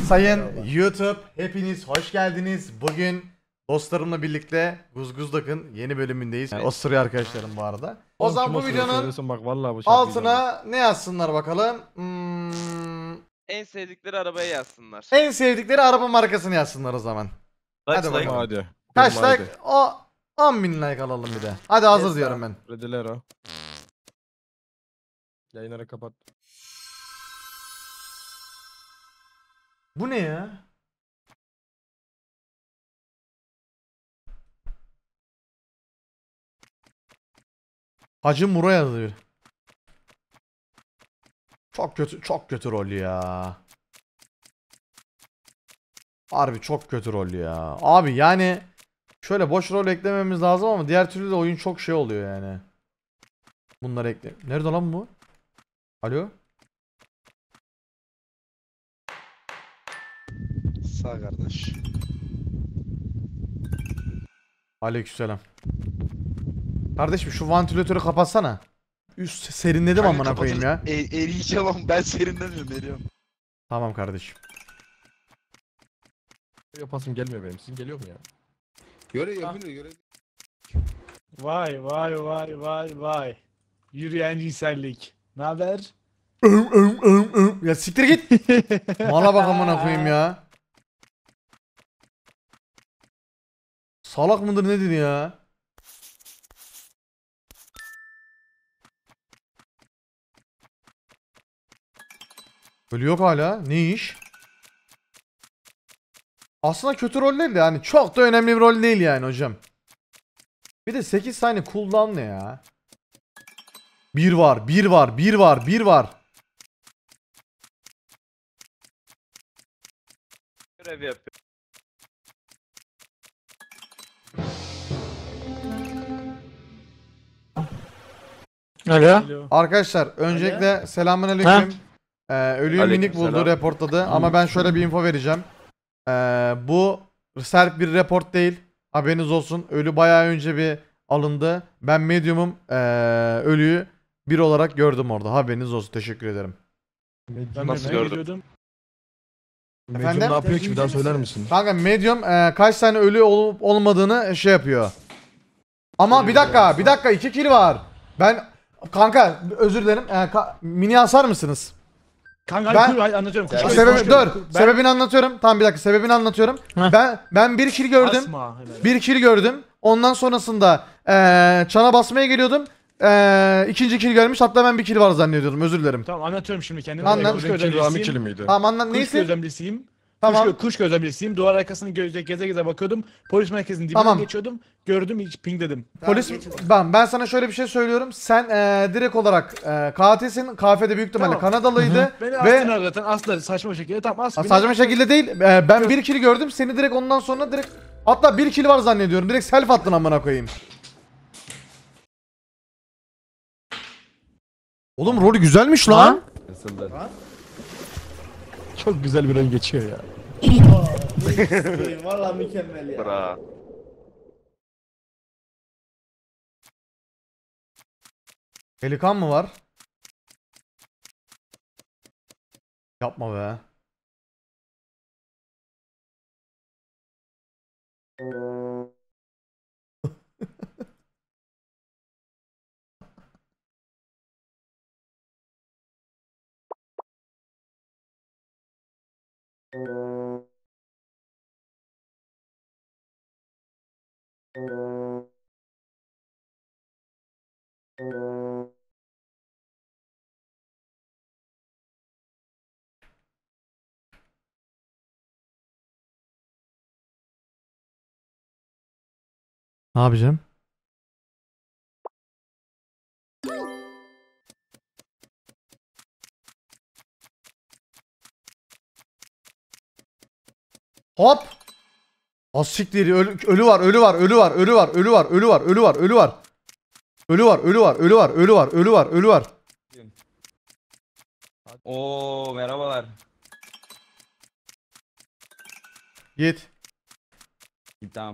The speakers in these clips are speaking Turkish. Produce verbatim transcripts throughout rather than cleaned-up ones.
Sayın YouTube, hepiniz hoş geldiniz. Bugün dostlarımla birlikte Guzguzdak'ın yeni bölümündeyiz. Yani osuruyor arkadaşlarım bu arada. O zaman bu videonun bak, vallahi bu altına ne yazsınlar bakalım? Hmm, En sevdikleri arabayı yazsınlar. en sevdikleri araba markasını yazsınlar o zaman. Kaç Hadi like? bakalım. Hadi. Kaç Benim like? O on bin like alalım bir de. Hadi hazır Yes, diyorum ben. Redilero. Yayınları kapat. Bu ne ya? Hacı Muro yazıyor. Çok kötü, çok kötü rol ya. Harbi çok kötü rol ya. Abi yani şöyle boş rol eklememiz lazım ama diğer türlü de oyun çok şey oluyor yani. Bunları ekle. Nerede lan bu? Alo? Sağ kardeş. Aleykümselam. Kardeşim şu vantilatörü kapatsana. Üst serinledim amına koyayım ya. E, eriyeceğim ama ben serinlemiyorum, eriyorum. Tamam kardeşim. Yapasım gelmiyor benim. Sizin geliyor mu ya? Göre yapıyor göre. Vay vay vay vay vay. Yürüyen cinsellik. Ne haber? Öm, öm, öm, öm. Ya siktir git. Mala bak amına koyayım ya. Salak mıdır nedir ya? Ölü yok hala. Ne iş? Aslında kötü rol değil de yani çok da önemli bir rol değil yani hocam. Bir de sekiz tane cooldown ne ya? Bir var, bir var, bir var, bir var. Görev yapıyor. Alo. Arkadaşlar öncelikle selamünaleyküm. Ee, ölüyü minik Aleykümselam. buldu, reportladı ama ben şöyle bir info vereceğim. Ee, bu sert bir report değil. Haberiniz olsun. Ölü bayağı önce bir alındı. Ben medium'um. Ee, ölüyü bir olarak gördüm orada. Haberiniz olsun. Teşekkür ederim. Ben Nasıl de gördün? gidiyordum. Medium Efendim? ne yapıyor ki, bir daha söyler misin? Kanka medium e, kaç tane ölü olup olmadığını şey yapıyor. Ama bir dakika, bir dakika iki kill var. Ben kanka özür dilerim. E, ka- mini asar mısınız? Kanka Ben- ben... anlatıyorum. Kuş Sebebi, göz- kuş göz- dur. Ben- Sebebini anlatıyorum. Tamam bir dakika sebebini anlatıyorum. Ben ben bir kill gördüm. Asma. Helal. Bir kill gördüm. Ondan sonrasında eee çana basmaya geliyordum. Eee ikinci kill gelmiş. Hatta ben bir kill var zannediyordum. Özür dilerim. Tamam anlatıyorum şimdi kendimi. Anlat. Kuş Kill Rami gözlemcisiyim. kill miydi? Tamam anlat Kuş neyse. gözlemcisiyim. Tamam. Kuş, gö- kuş gözlemcisiyim. Duvar arkasını gözle geze geze bakıyordum. Polis merkezinin dibinden Tamam. geçiyordum. Gördüm hiç ping dedim. Polis ben ben sana şöyle bir şey söylüyorum. Sen eee, direkt olarak eee katilsin. Kafede büyük ihtimalle Tamam. Kanadalıydı Beni ve astılar zaten. Astılar saçma şekilde. Tamam as. beni. saçma şekilde değil. Eee, ben bir kill gördüm. Seni direkt ondan sonra direkt hatta bir kill var zannediyorum. Direkt self attın amına koyayım. Oğlum rolü güzelmiş lan. Çok güzel bir rol geçiyor ya. Valla mükemmel ya. Bra. Pelikan mı var? Yapma be. Ne yapacağım? Hop. Asiktir ölü, ölü var, ölü var, ölü var, ölü var, ölü var, ölü var, ölü var, ölü var. Ölü var, ölü var, ölü var, ölü var, ölü var, ölü var. Oo merhabalar. Git. Tamam.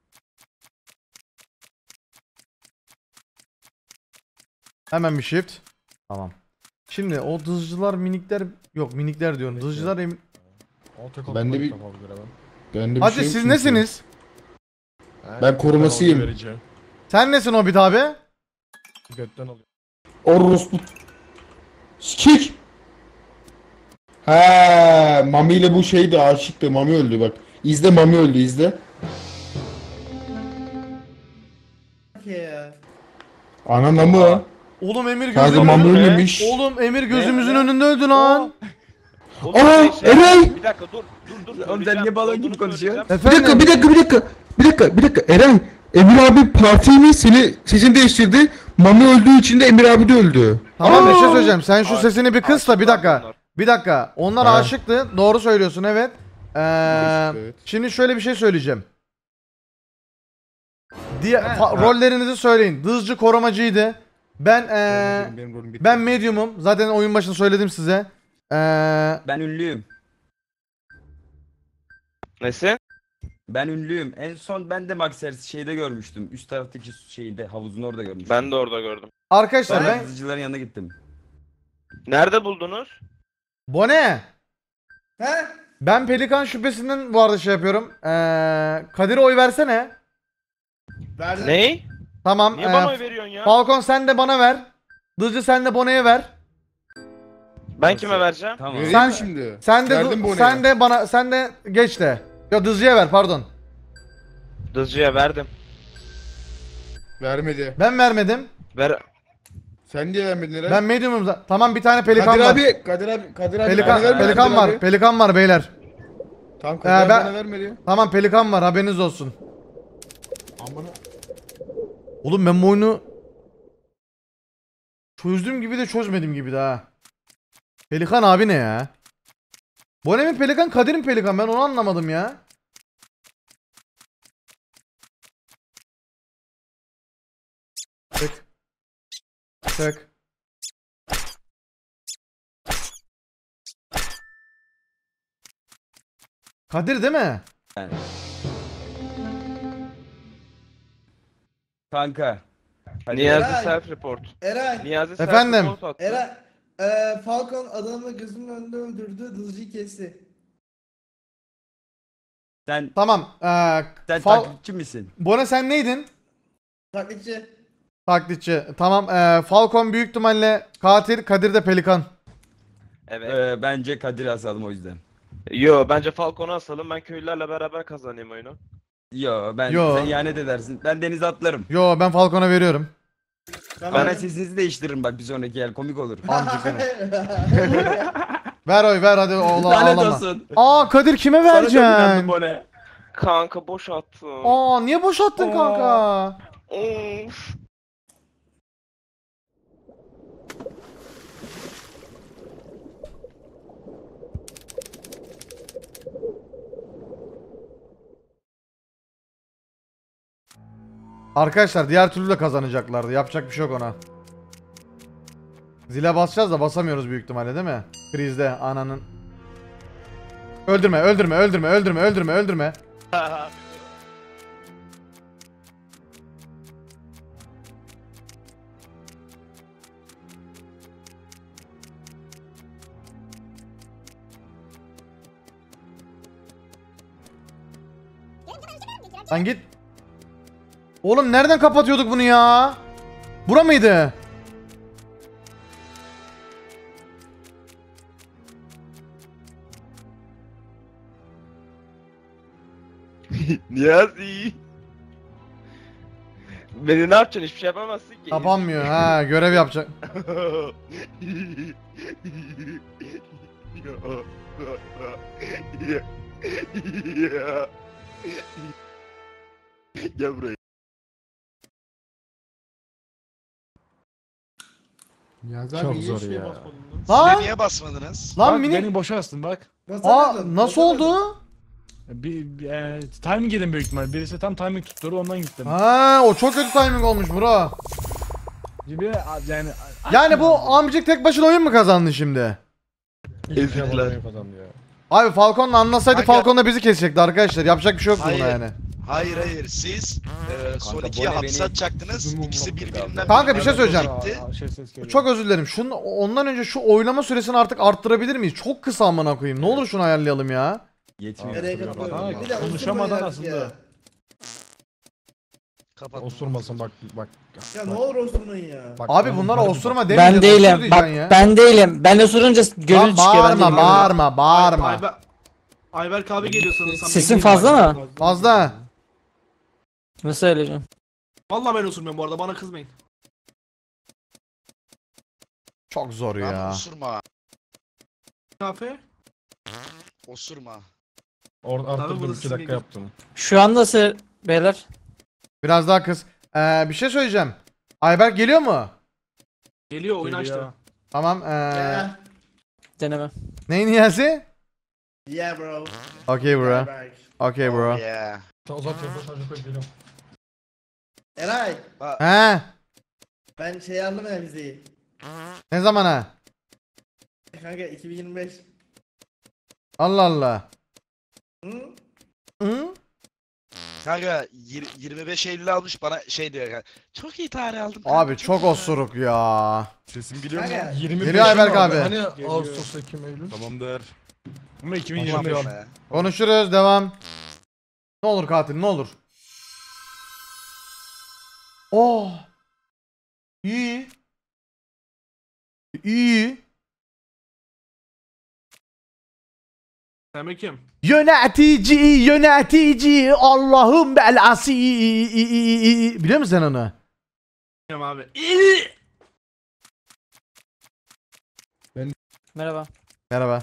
Hemen bir shift. Tamam. Şimdi o dızcılar minikler yok minikler diyorum. Dızcılar emin Auto Ben de bir- kontrol görev. Ben de bir Hadi şeyim siz çünkü. nesiniz? Ha, Ben korumasıyım. ben verici. Sen nesin Hobbit abi? Götten alıyor. Orospu. Sikik. He, Mami ile bu şeydi, aşıktı. Mami öldü bak. İzle, Mami öldü, izle. Anana mı? Oğlum Emir Kanka gözümüzün Mami önünde. ölmemiş. Oğlum Emir gözümüzün Ne? önünde öldü lan. Oğlum, Aa, şey, şey- Eray! Bir dakika dur. Dur dur. sen söyleyeceğim, niye balon gibi olduğunu konuşuyorsun? söyleyeceğim. Bir dakika, Efendim. bir dakika, bir dakika. Bir dakika, bir dakika. Eren, Emir abi partiymiş, seni sesini değiştirdi. Mami öldüğü için de Emir abi de öldü. Tamam bir şey Aa! söyleyeceğim. Sen şu Aşık- sesini bir kıs da bir aşıklar dakika. bunlar. Bir dakika. Onlar Ha. aşıktı. Doğru söylüyorsun evet. Ee, Evet. Şimdi şöyle bir şey söyleyeceğim. Diye fa- rollerinizi söyleyin. Dızcı korumacıydı. Ben ee, Benim rolüm bitti. ben medium'um. Zaten oyun başında söyledim size. Ee, Ben ünlüyüm. Nesi? Ben ünlüyüm. En son ben de Maxer şeyde görmüştüm. Üst taraftaki şeyde havuzun orada görmüştüm. Ben de orada gördüm. arkadaşlar ben ben hızlıcıların yanına gittim. Nerede buldunuz? Bone. Ben Pelikan şüphesinden bu arada şey yapıyorum. Ee, Kadir'e oy versene. Ney? Tamam. Niye ee, bana oy veriyorsun ya? Falcon sen de bana ver. Dızcı sen de Bone'ye ver. Ben kime vereceğim? Tamam. Vereyim Sen- mi şimdi? Sen de Verdim Bone'ye. sen de bana sen de geç de. Ya Dızcı'ya ver pardon. Dızcıya verdim. Vermedi. Ben vermedim. Ver. Sen niye vermedin Eren? Ben medium'um. za- Tamam bir tane pelikan Kadir var. abi, Kadir abi, Kadir abi. Pelikan, bana vermedi pelikan Kadir var. abi. Pelikan var beyler. Tamam, Kadir Ee, abi ben- bana vermedi. Tamam pelikan var haberiniz olsun. Amına. Oğlum ben bu oyunu çözdüğüm gibi de çözmedim gibi de ha. Pelikan abi ne ya? Bone mi pelikan, Kadir mi pelikan? Ben onu anlamadım ya. Tık. Tık. Kadir değil mi? Kanka. Hadi. Niyazi Eray. self report. Eray, Niyazi self Efendim? report attı. Eray, eee Falcon adamı gözünün önünde öldürdü, Dızcı'yı kesti. Sen, Tamam. Ee, sen Fal- taklitçi misin? Bone sen neydin? Taklitçi. Taklitçi. Tamam. Ee, Falcon büyük ihtimalle katil, Kadir de pelikan. Evet. Ee, bence Kadir'i asalım o yüzden. Yo bence Falcon'u asalım, ben köylülerle beraber kazanayım oyunu. Yo ben Yo. sen ihanet edersin. Ben denize atlarım. Yo ben Falcon'a veriyorum. Bana sesinizi değiştiririm bak bir sonraki yer komik olur. Ver oy ver hadi oğlan Lanet ağlama. olsun. Aa Kadir kime Sana çok inandım vereceksin? Bone. Kanka boş attım. Aa niye boşalttın Aa. kanka? Of. Arkadaşlar diğer türlü de kazanacaklardı. Yapacak bir şey yok ona. Zile basacağız da basamıyoruz büyük ihtimalle değil mi? Krizde ananın. Öldürme öldürme öldürme öldürme öldürme öldürme. Lan git. Oğlum nereden kapatıyorduk bunu ya? Bura mıydı? Niyazi. Beni ne yapacaksın? Hiçbir şey yapamazsın ki. Kapanmıyor ha görev yapacak. Gel buraya. Yazar Çok niye zor şeye ya. basmadın lan? Zile Lan niye basmadınız? lan Bak, mini. beni boşa astın bak. Aa Basamadın, nasıl basamadın. oldu? Bir, bir e, timing yedim büyük ihtimal. Birisi tam timing tutturdu ondan gittim. Ha o çok kötü timing olmuş bro. Gibi a- yani Yani bu amcık tek başına oyun mu kazandı şimdi? Ezikler. Ezikler. Kazandı ya. Abi Falcon'la anlasaydı Kanka- Falcon da bizi kesecekti arkadaşlar. Yapacak bir şey yok buna Hayır. yani. Hayır hayır siz e, son Kanka, ikiye Bone hapse beni- atacaktınız. Uzun İkisi muhabbet birbirinden... Kanka, bir şey söyleyeceğim. Aa, şey ses geliyor. Çok özür dilerim. Şunu, ondan önce şu oylama süresini artık arttırabilir miyiz? Çok kısa amına koyayım. Ne olur şunu ayarlayalım ya. Yetmiyor. Nereye Ha, katılıyorum? Bir de konuşamadan osurmayın aslında. artık Kapat. Osurmasın bak bak. Ya. Ya ne olur osurmayın ya. bak Abi oğlum, bunlara hadi osurma bak. demeyeceğiz. Ben osur değilim. diyeceksin Bak ya. ben değilim. Ben osurunca gönül Lan çıkıyor. Ben bağırma değilim. bağırma bağırma. Ayber, Ayberk abi geliyor sanırsam. Sesin fazla mı? Fazla. Nasıl söyleyeceğim? Vallahi ben osurmuyorum bu arada, bana kızmayın. Çok zor Lan ya. osurma. Kafe. Osurma. Or Tabii arttırdım burası iki dakika benim. yaptım. Şu an nasıl beyler? Biraz daha kız. Ee, bir şey söyleyeceğim. Ayberk geliyor mu? Geliyor, oyun Geliyor. açtı. Tamam. Ee, Yeah. Deneme. neyin niyesi? Yeah bro. Okay bro. Ayberk. Okay Oh, bro. yeah. Sen uzat uzat uzat uzat geliyorum. Eray, He. ben şey aldım ya vizeyi. Ne zamana? Kanka iki bin yirmi beş. Allah Allah. Hı? Hı? Kanka yir- yirmi beş Eylül almış bana şey diyor kanka. Çok iyi tarih aldım. kanka, Abi çok iyi tarih." osuruk ya. Sesim geliyor mu? Kanka. yirmi Geliyor Ayberk abi. Hani Geliyor. Ağustos, Ekim, Eylül. Tamamdır. Ama iki bin Aman yirmi beş. be. Konuşuruz devam. Ne olur katil ne olur. Oh. İyi. İyi. Sen kim? Yönetici, yönetici, Allah'ın belası. Biliyor musun sen onu? Bilmiyorum abi. Merhaba. Merhaba.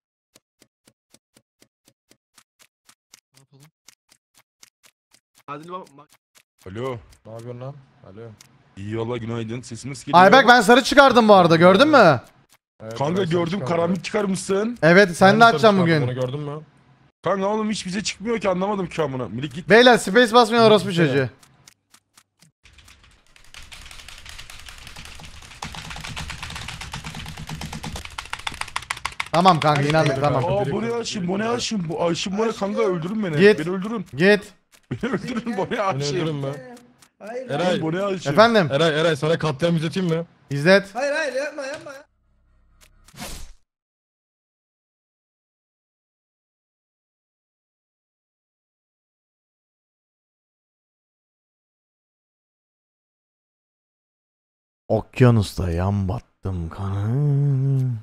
Adil bak. bak- Alo. Ne yapıyorsun lan? Alo. İyi yolla günaydın. Sesimiz geliyor. Ayberk ben sarı çıkardım bu arada gördün mü? Evet, Kanka ben sana gördüm çıkardım. karanlık çıkarmışsın. Evet sen Ben de sarı açacaksın çıkardım, bugün. Onu gördün mü? Kanka oğlum hiç bize çıkmıyor ki anlamadım ki amına. Milik git. Beyler space basmayan orospu Gitsene. çocuğu. Tamam kanka inandık Hadi tamam. kanka. Aa bu ne aşım bu ne aşım bu aşım bu ne kanka öldürün beni. Git. Beni öldürün. Git. Beni öldürün bu ne Beni öldürün aşım. mü? Hayır. Eray. hayır. Bu ne aşım. Efendim Eray Eray sana katliam izleteyim mi? İzzet. Hayır hayır yapma yapma. Okyanusta yan battım kanım.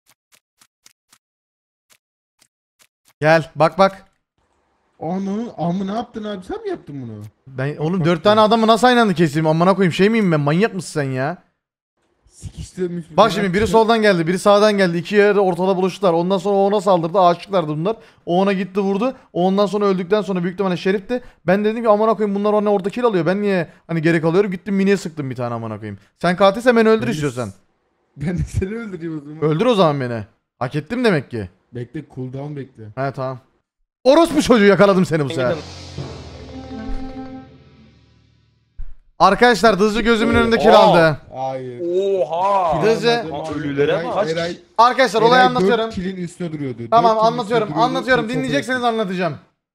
Gel bak bak. Ananın amı ne yaptın abi, sen mi yaptın bunu? Ben oğlum dört tane adamı nasıl aynı anda keseyim amına koyayım şey miyim ben manyak mısın sen ya? Sikiştirmiş. Bak şimdi biri soldan geldi biri sağdan geldi iki yerde ortada buluştular ondan sonra o ona saldırdı aşıklardı bunlar o ona gitti vurdu o ondan sonra öldükten sonra büyük ihtimalle şerifti ben dedim ki amına koyayım bunlar ona orada kill alıyor ben niye hani geri kalıyorum gittim miniye sıktım bir tane amına koyayım sen katilsen beni öldür Ben- istiyorsan Ben de seni öldüreyim o zaman. öldür o zaman beni hak ettim demek ki Bekle, cooldown bekle. he tamam orospu çocuğu yakaladım seni bu sefer. Arkadaşlar Dızcı gözümün önünde kill aldı. Hayır. Oha. Dızcı Aa, ölülere Eray, bak. Eray, arkadaşlar olayı Eray anlatıyorum. dört kill'in üstüne duruyordu. Tamam Dört kill'in anlatıyorum üstüne duruyordu, anlatıyorum çok dinleyecekseniz fotoğraf- anlatacağım.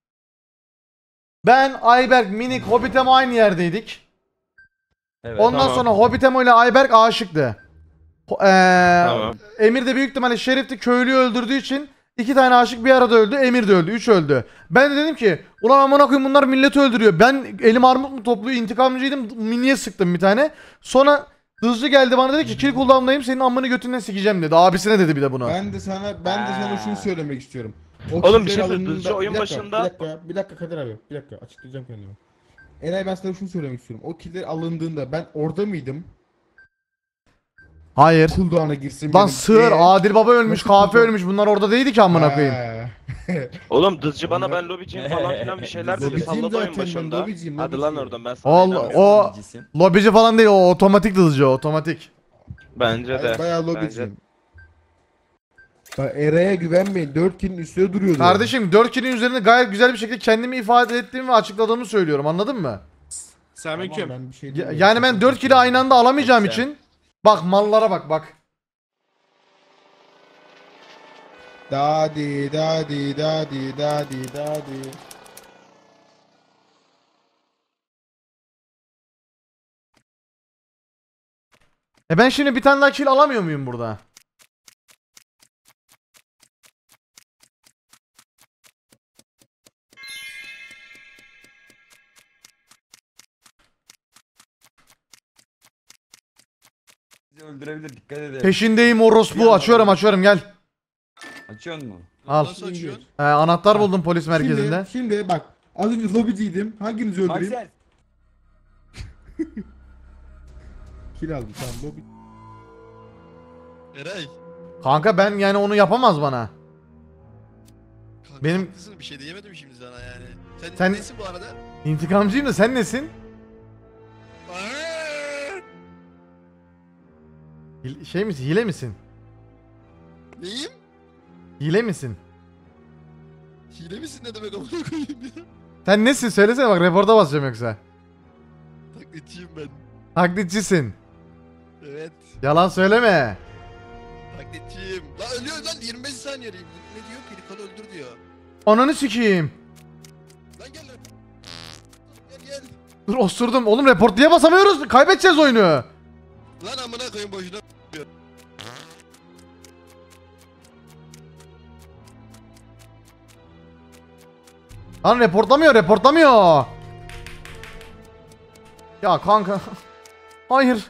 Ben Ayberk Minik Hobbitemo aynı yerdeydik. Evet, Ondan tamam. sonra Hobbitemo ile Ayberk aşıktı. Ho- Eee Tamam. Emir de büyük ihtimalle Şerif'ti köylüyü öldürdüğü için iki tane aşık bir arada öldü. Emir de öldü. Üç öldü. Ben de dedim ki ulan amına koyayım bunlar milleti öldürüyor. Ben elim armut mu topluyor intikamcıydım. Miniye sıktım bir tane. Sonra Hızlı geldi bana dedi ki kill cooldown'dayım senin amını götünden sikeceğim dedi. Abisine dedi bir de bunu. Ben de sana ben de sana şunu söylemek istiyorum. O Oğlum bir killer şey söyle, alındığında- Dızcı oyun bir dakika, başında- Bir dakika, bir dakika Kadir abi, bir dakika açıklayacağım kendimi. Eray ben sana şunu söylemek istiyorum. O killer alındığında ben orada mıydım? Hayır. Cooldown'a girsin Lan benim. sığır Ee, Adil Baba ölmüş, nasıl Kafe cooldown? ölmüş. Bunlar orada değildi ki amına koyayım. Ha. Oğlum Dızcı bana Onlar- ben lobiciyim falan filan bir şeyler dedi. Lobiciyim Salladı oyun zaten ben, başında. lobiciyim, Hadi lan lobiciyim. oradan ben sana Allah inanmıyorum. o Bilgisin. lobici falan değil o otomatik hızlıca otomatik. Bence de. Bayağı Bence lobiciyim. Bak Eray'a güvenmeyin. dört kill'in üstüne duruyordu. Kardeşim dört kill'in üzerinde gayet güzel bir şekilde kendimi ifade ettiğimi ve açıkladığımı söylüyorum anladın mı? Tamam, Selamünaleyküm. ben bir şey Ya- demiyorum. yani ben dört kill'i aynı anda alamayacağım Neyse. için bak mallara bak bak. Dadi dadi dadi dadi dadi. E ben şimdi bir tane daha kill alamıyor muyum burada? Bizi öldürebilir, dikkat edelim. Peşindeyim orospu. Açıyorum açıyorum gel. Açıyor mu? Al. Nasıl açıyorsun? Ee, anahtar buldum polis merkezinde. Şimdi, şimdi bak. Az önce lobiciydim. Hanginizi öldüreyim? Aksel. Kill aldım tamam lobi. Eray. Kanka ben yani onu yapamaz bana. Kanka, Benim- haklısın, bir şey diyemedim şimdi sana yani. Sen, Sen- nesin bu arada? İntikamcıyım da sen nesin? Aa! Hil- şey misin? Hile misin? Neyim? Hile misin? Hile misin ne demek amına koyayım ya? Sen nesin? Söylesene bak reporta basacağım yoksa. Taklitçiyim ben. Taklitçisin. Evet. Yalan söyleme. Taklitçiyim. Lan ölüyor lan yirmi beş saniye. Ne diyor? Pirikalı öldür diyor. Ananı sikeyim. Lan gel lan. Gel gel. Dur osurdum. Oğlum report diye basamıyoruz. Kaybedeceğiz oyunu. Lan amına koyayım boşuna. Lan reportlamıyor, reportlamıyor. Ya kanka. Hayır.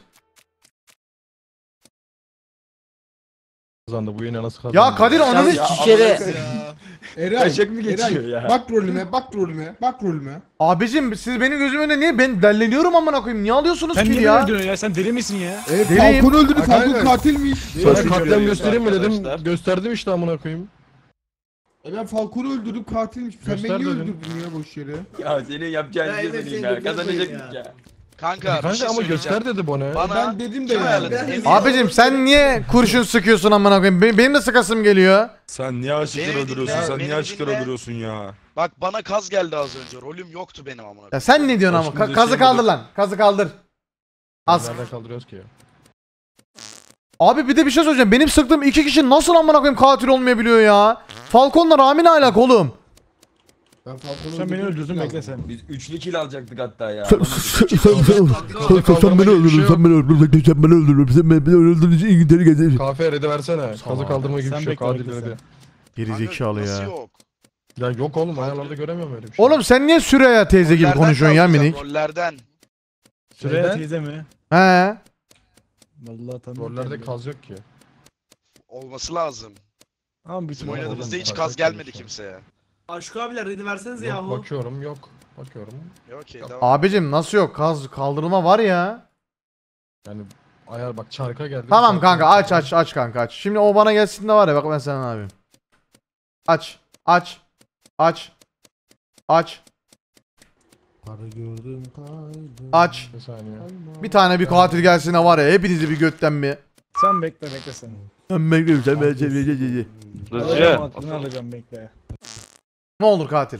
Kazandı bu yine nasıl kazandı? Ya Kadir ananı Ya, iki kere Ya. Eray, Kaçak mı geçiyor Eray, ya? bak rolüme, bak rolüme, bak rolüme. Abicim siz benim gözümün önünde niye ben delleniyorum amına koyayım? Niye alıyorsunuz Sen ki niye ya? öldürüyorsun ya? Sen deli misin ya? E, Deliyim. Falcon öldürdü, Falcon Aynen. katilmiş. Sana Şöyle katliam bir göstereyim mi dedim. arkadaşlar. Gösterdim işte amına koyayım. E ben Falcon'u öldürdüm, katilmiş. Sen Göster beni niye dedim. öldürdün ya boş yere? Ya senin yapacağın Ya şey evet, söyleyeyim seni ya. de Kazanacaktık görmeyin ya. Kanka, bir Kanka şey ama söyleyeceğim. göster dedi bana. Bana Ben dedim de kim yani. ayarladı? Emir- Abicim sen niye kurşun sıkıyorsun amına koyayım? Be- Benim de sıkasım geliyor. Sen niye aşıkları Beni öldürüyorsun? dinle, Sen beni niye aşıkları dinle. öldürüyorsun ya? Bak bana kaz geldi az önce. Rolüm yoktu benim amına. Ya sen ne diyorsun ama? Başımıza Ka- kazı şey kaldır bulduk. lan. Kazı kaldır. Az. Nerede kaldırıyoruz ki ya? Abi bir de bir şey söyleyeceğim. Benim sıktığım iki kişi nasıl amına koyayım katil olmayabiliyor ya? Falcon'la Rami ne alaka oğlum? Ben Falcon'u Sen beni öldürdüm, öldürdün kill bekle aldım. sen. Biz üçlü kill alacaktık hatta ya. Sen- Alamadık. sen- sen- sen- sen- sen beni öldürdün, sen beni öldürdün, sen beni öldürdün, sen beni öldürdün, İngiltere getir. Kahve redi versene. Kazı Tamam. kaldırma gibi Sen bir şey yok. bekle, Adil bekle redi. Gerizekalı Nasıl ya. yok? Ya yok oğlum ayarlarda göremiyorum öyle bir şey. Oğlum sen niye Süreyya teyze gibi Rollerden konuşuyorsun ya kaldıracağım, minik? Rollerden. Süreyya Neden? teyze mi? He. Vallahi tanıyorum. Rollerde kaz yok ki. Olması lazım. Ama bütün Bizim Oğlum, oynadığımızda hiç fark kaz etmedim gelmedi şu an. kimseye. Aşkı abiler ready versenize Yok yahu. bakıyorum yok. Bakıyorum. Okey devam. Abicim nasıl yok? Kaz kaldırma var ya. Yani ayar bak çarka geldi. Tamam Çarka kanka geldi. aç aç aç kanka aç. Şimdi o bana gelsin de var ya bak ben sana ne yapayım. Aç. Aç. Aç. Aç. Karı gördüm kaydım. Aç. Bir saniye. Bir tane bir katil gelsin de var ya hepinizi bir götten mi? Sen bekle bekle sen. Ben bekliyorum sen ben seni- Hızlıca. Alacağım, aklını alacağım bekle. Ne olur katil.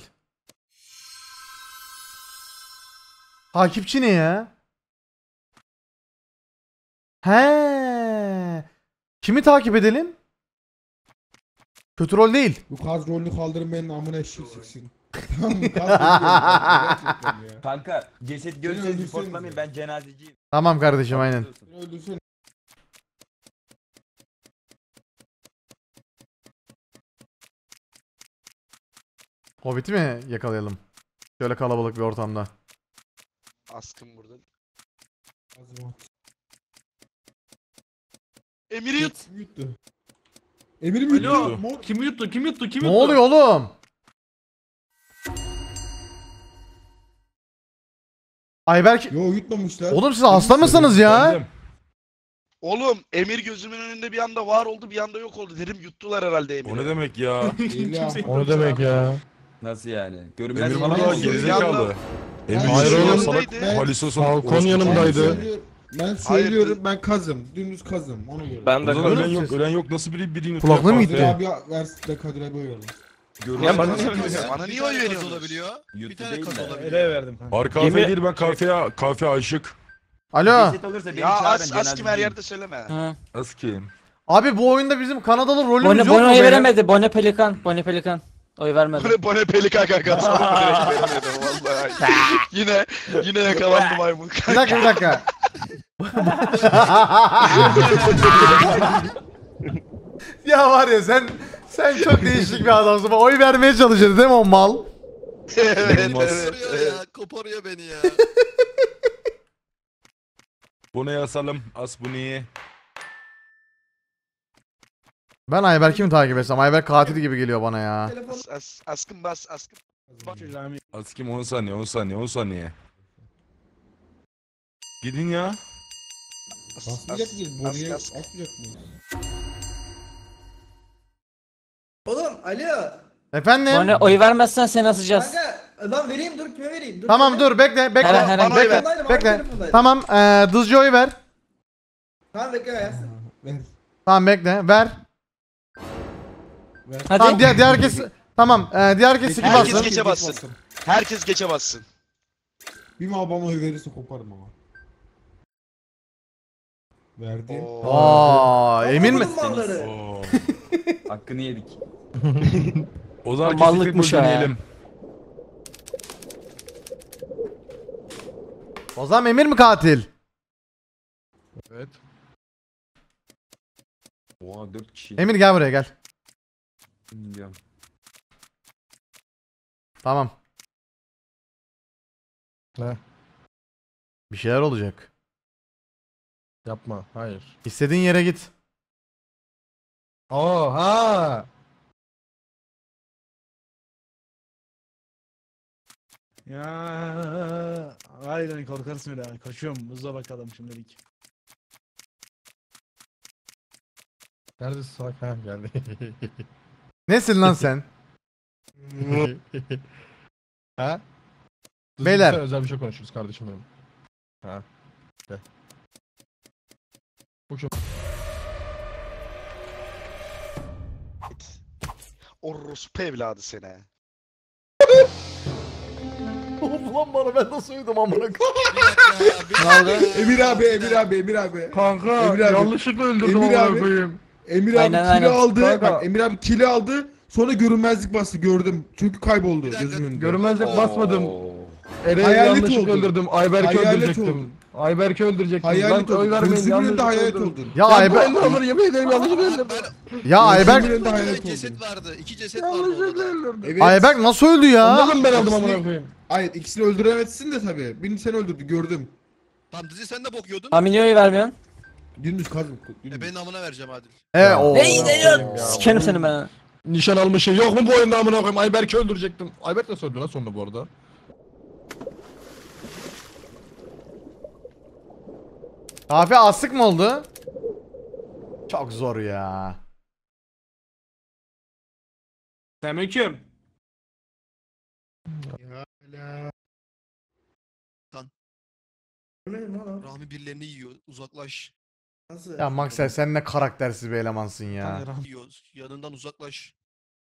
Takipçi ne ya? He. Kimi takip edelim? Kötü rol değil. Bu kaz rolünü kaldırın benim amına eşek siksin. Tamam mı? Kaz rolü gerçekten ya. Kanka ceset görürseniz öldürsenize. reportlamayın, ben cenazeciyim. Tamam kardeşim aynen. Beni öldürsene. Hobbit'i mi yakalayalım? Şöyle kalabalık bir ortamda. Askım burada. Kazım. Emir'i yut. Yuttu. Emir'i mi Alo. yuttu? Mor- Kim yuttu? Kim yuttu? Kim Ne yuttu? oluyor oğlum? Ayberk... Yo yutmamışlar. Oğlum siz hasta mısınız ya? Geldim. Oğlum Emir gözümün önünde bir anda var oldu bir anda yok oldu. Dedim yuttular herhalde Emir'i. O ne demek ya? Değil ya. Kimse- O ne demek ya? Nasıl yani? Görünmez Emir falan burada oldu. gerizekalı. Emir Ben- Hayır hayır oğlum, salak. ben- Halisosun. Falcon orospu yanımdaydı. çocuğu. Ben söylüyorum, ben söylüyorum ben kazım. Dümdüz kazım. Ona göre. Ben de Burada Görüyor ölen musunuz? yok, ölen yok. Nasıl biri birini Kulaklığı mı Kadir gitti? abi versin de Kadir abi oynayalım. Görünmez bana- falan oldu. Bana niye oy veriyorsunuz? Bir Yuttu tane değil kaz de. olabiliyor. Ele verdim kanka. Var kahve Gemi- değil ben kahveye, kahve aşık. Alo. Ceset olursa beni Ya çağırın, as, askim her cenazeciyim. yerde söyleme. Hı. Nasıl ki? Abi bu oyunda bizim Kanadalı rolümüz Bone, yok Bone mu oy be? veremedi. Bone Pelikan. Bone Pelikan. Oy vermedi. Bone bone pelika kakası. Direkt veremedim vallahi. Yine yine yakalandım maymun. Bir dakika bir dakika. Ya var ya sen sen çok değişik bir adamsın. Bak, oy vermeye çalışıyordu değil mi o mal? Evet Olmaz. evet. Koparıyor ya, koparıyor beni ya. Bunu yasalım. As bunu ye. Ben Ayberk'i mi takip etsem? Ayberk katil gibi geliyor bana ya. Telefon As, as, askın bas askın. Rami. As kim on saniye on saniye on saniye. Gidin ya. As, Basmayacak as, mıyız? as, Boruya as. basmayacak mıyız? Oğlum alo. Efendim? Bone oy vermezsen seni asacağız. Kanka lan vereyim dur kime vereyim? Dur, Tamam kime dur bekle bekle. Herhangi- herhangi- Bana oy ver. Telefondaydım, Bekle. abi telefondaydım. Tamam eee Dızcı oy ver. Tamam bekle versin. Ver. Tamam bekle ver. Ver. Hadi. Tamam diğer, diğer herkes tamam eee diğer herkes skip Herkes bassın. geçe bassın. Herkes geçe bassın. Bir mi babama oy verirse koparım ama. Verdim. Oo. Aa emin mi? Oğlum malları. Oo. Hakkını yedik. O zaman Mallıkmış kesinlikle ha. deneyelim. O zaman Emir mi katil? Evet. Oha dört kişi. Emir gel buraya gel. Bilmiyorum. Tamam. Ne? Bir şeyler olacak. Yapma. Hayır. İstediğin yere git. Oha. Ya aynen korkarsın öyle. Kaçıyorum. Hızla bakalım şimdilik. Neredesin salak? Ha geldi. Nesin lan sen? Ha? Dur, Beyler. sen özel bir şey konuşuruz kardeşim benim. Ha. Gel. Bu kim? Orospu evladı seni. Oldu lan bana ben nasıl uyudum amına koyayım. Bir dakika ya. bir- Emir abi, Emir abi, Emir abi. Kanka Emir abi. yanlışlıkla öldürdüm Emir amına abi. koyayım. Emir abi Aynen, kili aynen. aldı. Kanka. Bak Emir abi kili aldı. Sonra görünmezlik bastı gördüm. Çünkü kayboldu Bir dakika, gözümün önünde. Görünmezlik Oo. basmadım. Eren'i Hayalet yanlışlıkla oldun. öldürdüm. Ayberk'i Hayalet öldürecektim. oldun. Ayberk'i öldürecektim. Hayalet Lan oy oldun. vermeyin Gözümün önünde yanlışlıkla hayalet öldürdüm. oldun. Ya Ben Ayberk onları yemin ederim yanlışlıkla Abi öldürdüm. ben ya Ayberk Gözümün önünde hayalet iki oldun. ceset vardı. İki ceset vardı Yanlışlıkla orada. öldürdüm. Evet. Ayberk nasıl öldü ya? Ondan ben aldım amına İkisini- koyayım. Hayır ikisini öldüremezsin de tabii. Birini sen öldürdün gördüm. Tamam Dizi sen de bok yiyordun. Mami niye oy vermiyorsun? Dümdüz kazım. E benim amına vereceğim Adil. E o. Ne iyi ya. ne Sikerim seni ben. Nişan almışım. Yok mu bu oyunda amına koyayım? Ayberk'i öldürecektim. Ayberk nasıl öldü lan sonunda bu arada? Kafe asık mı oldu? Çok zor ya. Selamünaleyküm. Görmedim lan o. Rahmi birilerini yiyor. Uzaklaş. Nasıl? Ya Maxel sen ne karaktersiz bir elemansın ya. Yiyor. Yanından uzaklaş.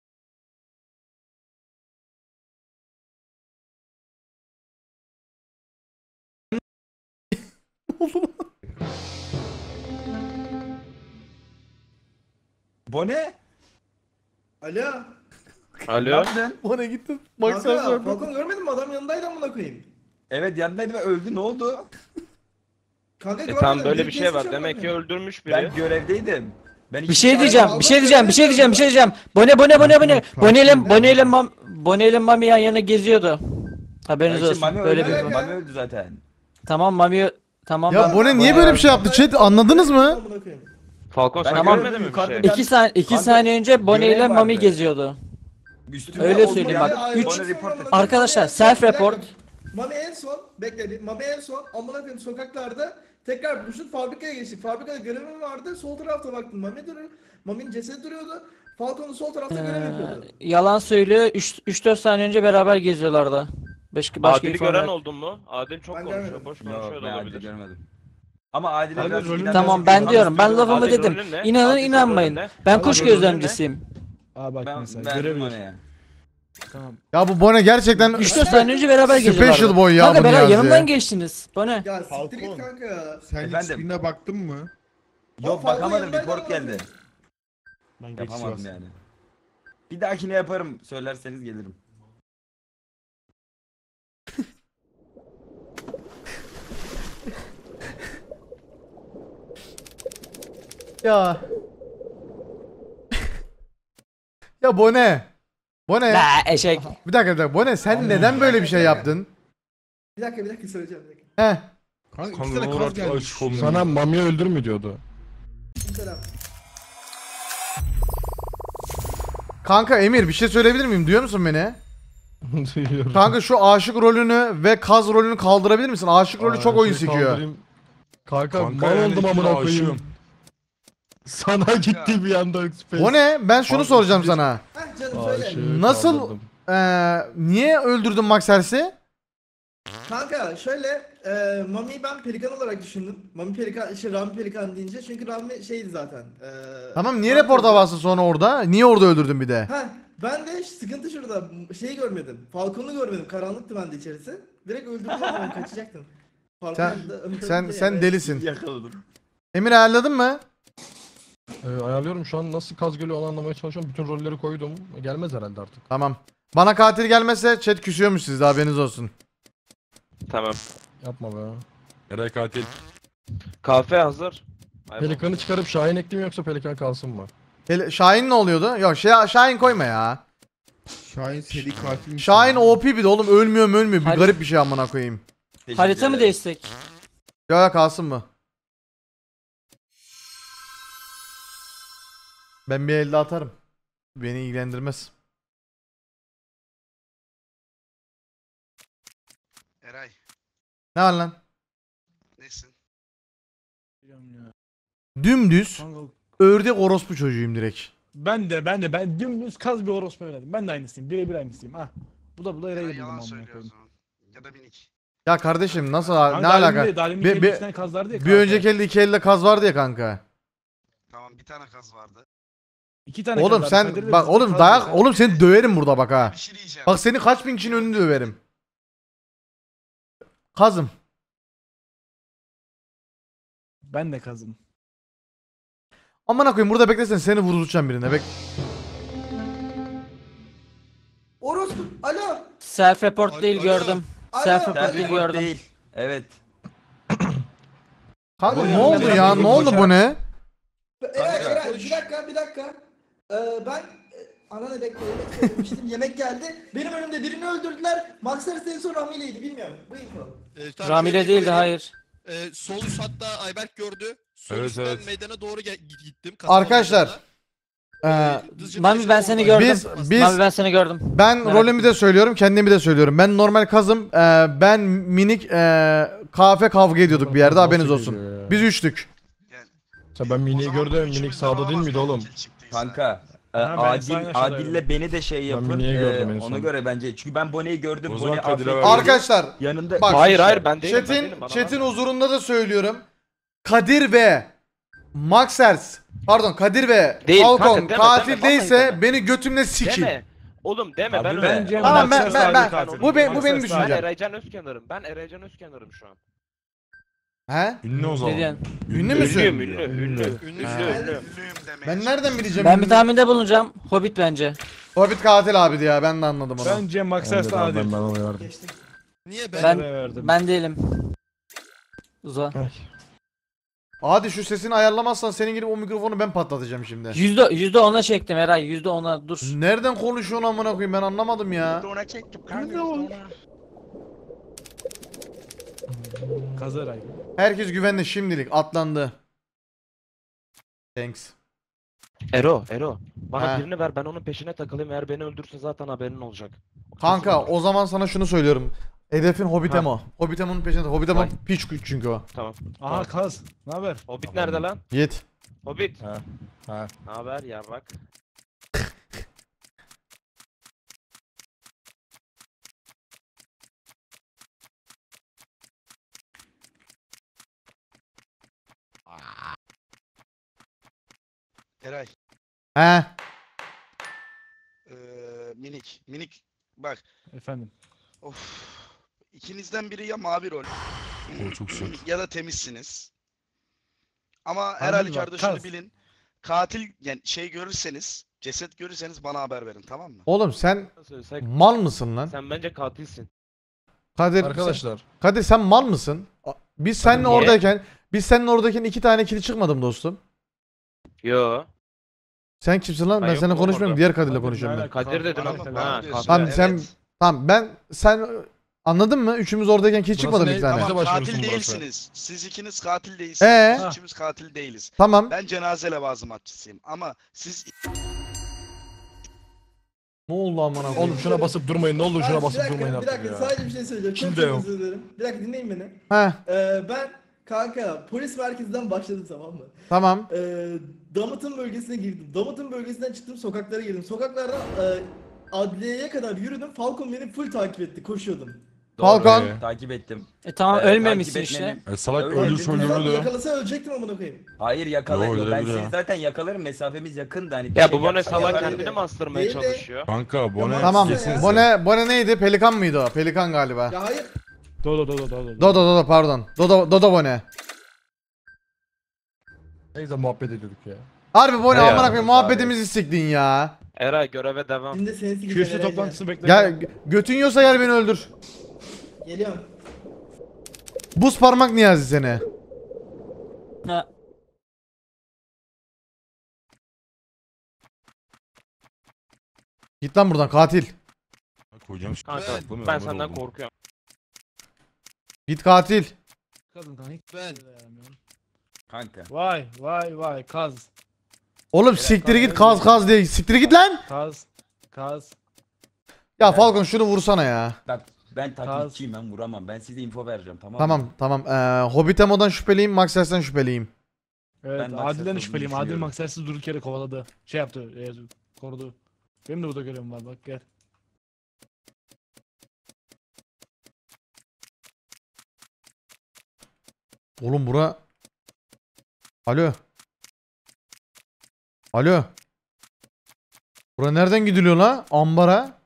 Bone? Alo. Alo. Yaptın? Bana gittin. Maxel Kanka sordu. Falcon görmedin mi? Adam yanındaydı amına koyayım. Evet yanındaydı ve öldü ne oldu? Kanka E görmedim. tamam böyle biri bir şey var. kesmiş Demek ki amına öldürmüş biri. Ben görevdeydim. Ben Bir iki şey tane- diyeceğim, bir şey diyeceğim, bir şey diyeceğim, bir şey diyeceğim. Bone bone bone bone. Bone ile Bone ile Mam Bone ile Mami yan yana geziyordu. Haberiniz İşte olsun. Mami Böyle öldü. bir. Mami öldü zaten. Tamam Mami tamam. Ya ben- bu ne niye böyle bir şey yaptı chat anladınız mı? amına koyayım. Falcon sen Ben Tamam. görmedin mi bir Yukarıda şey? bir- İki saniye iki Kanka, saniye önce Bone ile görev Mami vardı. geziyordu. Üstüme Öyle oldu söyleyeyim ya. bak. Mami Üç- en son Bana report amına et. koyayım, Arkadaşlar, Mami en son- self bir dakika. report. Mami en son bekle bir. Mami en son amına koyayım sokaklarda tekrar buluşup fabrikaya geçtik. Fabrikada görevim vardı. Sol tarafta baktım Mami duruyor. Mami'nin cesedi duruyordu. Falcon'un sol tarafta görev yapıyordu. Ee, yalan söylüyor. üç dört saniye önce beraber geziyorlardı. Başka başka Adil'i bir gören yok. oldun mu? Adil çok Ben konuşuyor. görmedim. Boş Yok konuşuyor da ben Adil'i olabilir. görmedim. Ama Adil'e Adil biraz rolünü- giden- Tamam biraz- ben diyorum. Ben lafımı Adil dedim. rolün ne? İnanın Adil inanmayın. rolün ne? Ben Adil kuş rolün ne? gözlemcisiyim. Aa bak Ben mesela verdim görev ona yok. ya. Tamam. Ya bu Bone gerçekten üç dört saniye önce beraber geziyorlardı. special boy ya Kanka bu beraber Niyazi. yanımdan geçtiniz. Bone. Ya siktir Falcon. git kanka ya. Sen Efendim? hiçbirine baktın mı? Yok Falcon bakamadım yanındaydı report ama- geldi. Ben geç Yapamadım Sivas. yani. Bir dahakine yaparım söylerseniz gelirim. Ya. Ya Bone. Bone. La eşek. Bir dakika bir dakika. Bone sen neden böyle bir şey yaptın? Bir dakika bir dakika söyleyeceğim. Bir dakika. Heh. Kanka iki Kanka tane ne kaz olarak gelmiş. aşık oldum. Sana Mami öldür mü diyordu. Selam. Kanka Emir bir şey söyleyebilir miyim? Duyuyor musun beni? Duyuyorum. Kanka şu aşık rolünü ve kaz rolünü kaldırabilir misin? Aşık rolü çok Aa, oyun şey sikiyor. kaldırayım. Kanka, Kanka mal yani oldum amına ikna koyayım. aşığım. Sana gitti bir anda Space. O ne? Ben şunu Kanka, soracağım bir- sana. Heh canım söyle. Aşığı Nasıl- kaldırdım. Ee, niye öldürdün Max Hers'i? Kanka şöyle e, Mami'yi ben pelikan olarak düşündüm. Mami pelikan, şey Rami pelikan deyince çünkü Rami şeydi zaten. E, Tamam niye Rami report pelikan. havası sonra orada? Niye orada öldürdün bir de? Ha ben de sıkıntı şurada şeyi görmedim. Falcon'u görmedim. Karanlıktı ben de içerisi. Direkt öldürdüm ama kaçacaktım. Falcon Sen- da öldürdü Sen yani. sen delisin. Yakaladım. Emir ayarladın mı? Ee, ayarlıyorum şu an nasıl kaz geliyor onu anlamaya çalışıyorum. Bütün rolleri koydum. Gelmez herhalde artık. Tamam. Bana katil gelmezse chat küsüyormuş sizde haberiniz olsun. Tamam. Yapma be. Eray katil. Kahve hazır. Ay, Pelikanı çıkarıp Şahin ekleyeyim yoksa pelikan kalsın mı? Hele- Şahin ne oluyordu? Yok şey, Şahin koyma ya. Şahin seri katil. Şahin O P bir de oğlum ölmüyor mu ölmüyor. Bir Hadi. garip bir şey amına koyayım. Harita mı değişsek? Ya ya kalsın mı? Ben bir elde atarım. Beni ilgilendirmez. Eray, Ne var lan? nesin? Dümdüz Kanka, ördek orospu çocuğuyum direkt. ben de ben de ben dümdüz kaz bir orospu oynadım. Ben de aynısıyım. Birebir aynısıyım. Ha. Bu da bu da yere Eray girdim yalan amına söylüyor o koyayım. zaman. Ya da minik. Ya kardeşim nasıl Kanka, ne daha alaka? demin de- daha demin Bir- bir, bir- bir tane kaz vardı ya. Bir kanka. önceki elde iki elde kaz vardı ya kanka. Tamam bir tane kaz vardı. İki tane Oğlum kaz vardı. Kadir sen ve bak bizim oğlum kaz dayak var. oğlum seni döverim burada bak ha. Bir şey diyeceğim. Bak seni kaç bin kişinin önünde döverim. Kazım. Ben de kazım. Amına koyayım burada beklesen seni vurulacağım birine. Bek Orospu. Alo. Self report Alo, değil alo. gördüm. Alo. Self report Self değil report gördüm. Değil. Evet. Kanka Oğlum, ne oldu ben- ya? ben- Ne oldu bu ne? Eray Kanka. Eray bir dakika bir dakika. Ee, ben e, ananı bekle yemek söylemiştim. Yemek geldi. Benim önümde birini öldürdüler. Max Hers'ten en son Rami'leydi bilmiyorum. Bu info. Ee, tamam, Ramile şöyle değildi söyleyeyim. hayır. Ee, sol üst hatta Ayberk gördü. Sol Evet, üstten evet. meydana doğru gel- git- gittim. kasaba Arkadaşlar, meydanına. Ee, Dızcı Mami dızcı ben orada- seni gördüm. Biz- biz- Mami ben seni gördüm. ben Merak rolümü de söylüyorum, kendimi de söylüyorum. Ben normal kazım. Ee, ben minik ee, kafe kavga ediyorduk bir yerde Nasıl haberiniz geliyor olsun. ya? Biz üçtük. Sen ben O miniyi zaman bu gördüm. Minik üçümüzden sağda değil olamaz miydi benim oğlum? kill çıktıysa. Kanka. e, Ha, ben Adil sana şöyle Adil'le beni de şey yapın. Mini'yi e, gördüm en ona son. göre bence. Çünkü ben Bonnie'yi gördüm. O zaman Bonnie Kadir'e affet- ver. Arkadaşlar yanında bak, Hayır hayır ben değilim. ben chat'in değilim, bana chat'in bak. huzurunda da söylüyorum. Kadir ve Maxers pardon Kadir ve Değil, Falcon kanka, deme, katil deme, vallahi değilse deme. beni götümle sikin. Deme. Oğlum deme ben Harbi öyle. mi? Bence Tamam, Max ben- Hers ben- abi ben- katil. bu be- bu Max benim Hers düşüncem. abi. Ben Eraycan Özkenar'ım. Ben Eraycan Özkenar'ım şu an. He? Ünlü o zaman. Ne diyorsun? Ünlü müsün? Ünlüyüm ünlü ünlü. Ünlü Ha. ünlü. ünlü. Ünlüyüm demeye Ben nereden bileceğim? Ben bir ünlü? tahminde bulunacağım. Hobbit bence. Hobbit katil abiydi ya ben de anladım onu. Bence Max Ben de Hers tamam, adil. ben ben ona verdim. Geçtik. Niye ben? Ben Ben verdim. ben değilim. Uza. Hadi şu sesini ayarlamazsan senin gidip o mikrofonu ben patlatacağım şimdi. Yüzde yüzde ona çektim Eray. Yüzde ona dur. Nereden konuşuyorsun amına koyayım ben anlamadım ya. Ona çektim Nerede o? Kaz Eray. Herkes güvenli şimdilik atlandı. Thanks. Ero Ero. Bana Ha. birini ver ben onun peşine takılayım. Eğer beni öldürürse zaten haberin olacak. Kanka o zaman sana şunu söylüyorum. Hedefin Hobbitemo. Hobbitemo'nun peşinde. Hobbitemo Vay. piç çünkü o. Tamam. Aha kaz. Ne haber? Hobbit nerede lan? Git. Hobbit. Ha. Ha. Ne haber yarrak? Eray. He. Ee, minik. Minik. Bak. Efendim. Of. İkinizden biri ya mavi rol. O çok sert. ya da temizsiniz. Ama her Anladım halükarda bak, şunu kaz. bilin. Katil yani şey görürseniz, ceset görürseniz bana haber verin, tamam mı? Oğlum sen Söylesek, mal mısın lan? sen bence katilsin. Kadir Arkadaşlar. Kadir sen mal mısın? Biz seninle Niye? oradayken biz seninle oradayken iki tane kili çıkmadım dostum. Yo. Sen kimsin lan? Ben Ben yokum seninle oğlum konuşmuyorum. orada. Diğer Kadir'le Kadir, konuşuyorum ne ben. alaka? Kadir dedim. Bana mı- bana Ha, mı diyorsun? Kadir. Tamam Evet. sen tamam ben sen anladın mı? Üçümüz oradayken hiç Burası çıkmadı ne? bir tane. Tamam. Tamam başvurusun katil burası. değilsiniz. Siz ikiniz katil değilsiniz. Ee? Biz üçümüz katil değiliz. Tamam. Ben cenaze levazımatçısıyım ama siz Ne oldu amına koyayım? Oğlum şuna basıp durmayın. Ne olur şuna Abi, basıp bir dakika, durmayın bir artık dakika, ya. sadece bir şey söyleyeceğim. Çok Kimde çok yok? özür dilerim. Bir dakika dinleyin beni. Heh, Ee, ben kanka polis merkezinden başladım, tamam mı? tamam. Ee, Damıt'ın bölgesine girdim. Damıt'ın bölgesinden çıktım, sokaklara girdim. Sokaklardan e, adliyeye kadar yürüdüm. Falcon beni full takip etti. Koşuyordum. Falcon. Doğru, takip ettim. E tamam Ee, ölmemişsin takip işte. etmenin- E, salak Öyle ölürse bir- Ulan öldürürdü. yakalasa ölecektim amına koyayım. Hayır yakalarım. Yo, Ben öyle seni ya. zaten yakalarım. Mesafemiz yakındı hani. bir Ya şey bu Bone yapsak salak yakalarım. kendini mi astırmaya Değil de- çalışıyor? Kanka bu ne? Tamam. Kesin. Bone Bone neydi? Pelikan mıydı o? Pelikan galiba. Ya hayır. Dodo dodo dodo. Dodo Dodo pardon. Dodo Dodo Bone. Ne güzel muhabbet ediyorduk ya. Harbi Bone Ne ya? amına koyayım muhabbetimizi siktin ya. Eray göreve devam. Şimdi senesi gibi Kürsü vereceğim. toplantısını bekle. Gel gö- götün yiyorsa gel beni öldür. Geliyorum. Buz parmak Niyazi seni. Ha. Git lan buradan katil. Koyacağım şimdi. Kanka Bu ne, ben bu ne senden oğlum? korkuyorum. Git katil. Kadın kan hiç Ben. dayanamıyorum. Kanka. Vay vay vay kaz. Oğlum siktir git kaz kaz diye. Siktir git lan. Kaz. Kaz. Ya Falcon şunu vursana ya. Bak ben taklitçiyim ben vuramam. Ben size info vereceğim tamam mı? Tamam tamam. Ee, Hobbitemo'dan şüpheliyim. Maxer'den şüpheliyim. Evet Ben Max Adil'den Ersal'ı şüpheliyim. Adil düşünüyorum. Max Ersal'ı durduk yere kovaladı. Şey yaptı. E, korudu. Benim de burada görevim var bak gel. Oğlum bura. Alo. Alo. Bura nereden gidiliyor la? Ambara.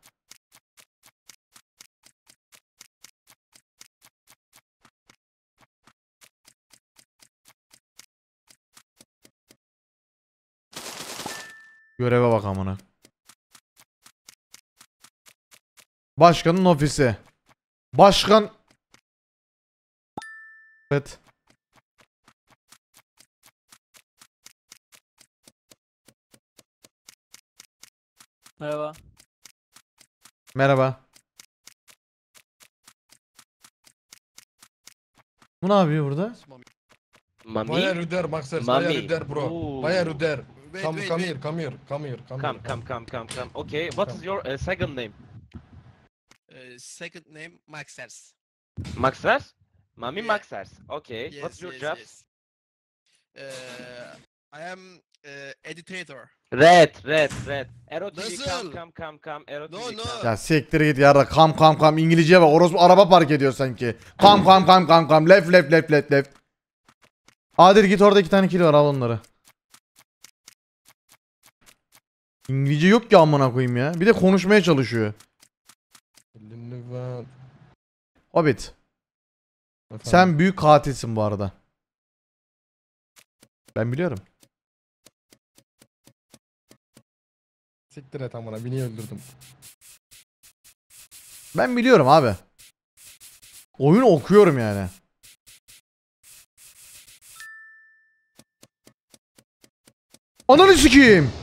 Göreve bak amına. Başkanın ofisi. Başkan. Evet. Merhaba. Merhaba. Bu ne yapıyor burada? Mami. Baya Rüder Maxers. Mami. Baya Rüder bro. Ooh. Baya Rüder. Wait, Come wait, come wait. here come here come here come Come here. come come come come. Okay, what is your uh, second name? Uh, second name Maxers. Maxers? Mami Yeah. Maxers. Okay. Yes, What's your yes, job? yes. Uh, I am uh, editor. Red, red, red. Ero T V, Nasıl? come come come come. Ero T V, No, come. no. Ya siktir git yarra kam kam kam İngilizceye bak orospu araba park ediyor sanki. Kam kam kam kam kam left left left left left. Adil git orada iki tane kill var al onları. İngilizce yok ki amına koyayım ya. Bir de konuşmaya çalışıyor. Elini ver. Hobbit. Efendim? Sen büyük katilsin bu arada. Ben biliyorum. Siktir et amına beni öldürdüm. Ben biliyorum abi. Oyunu okuyorum yani. Ananı sikeyim.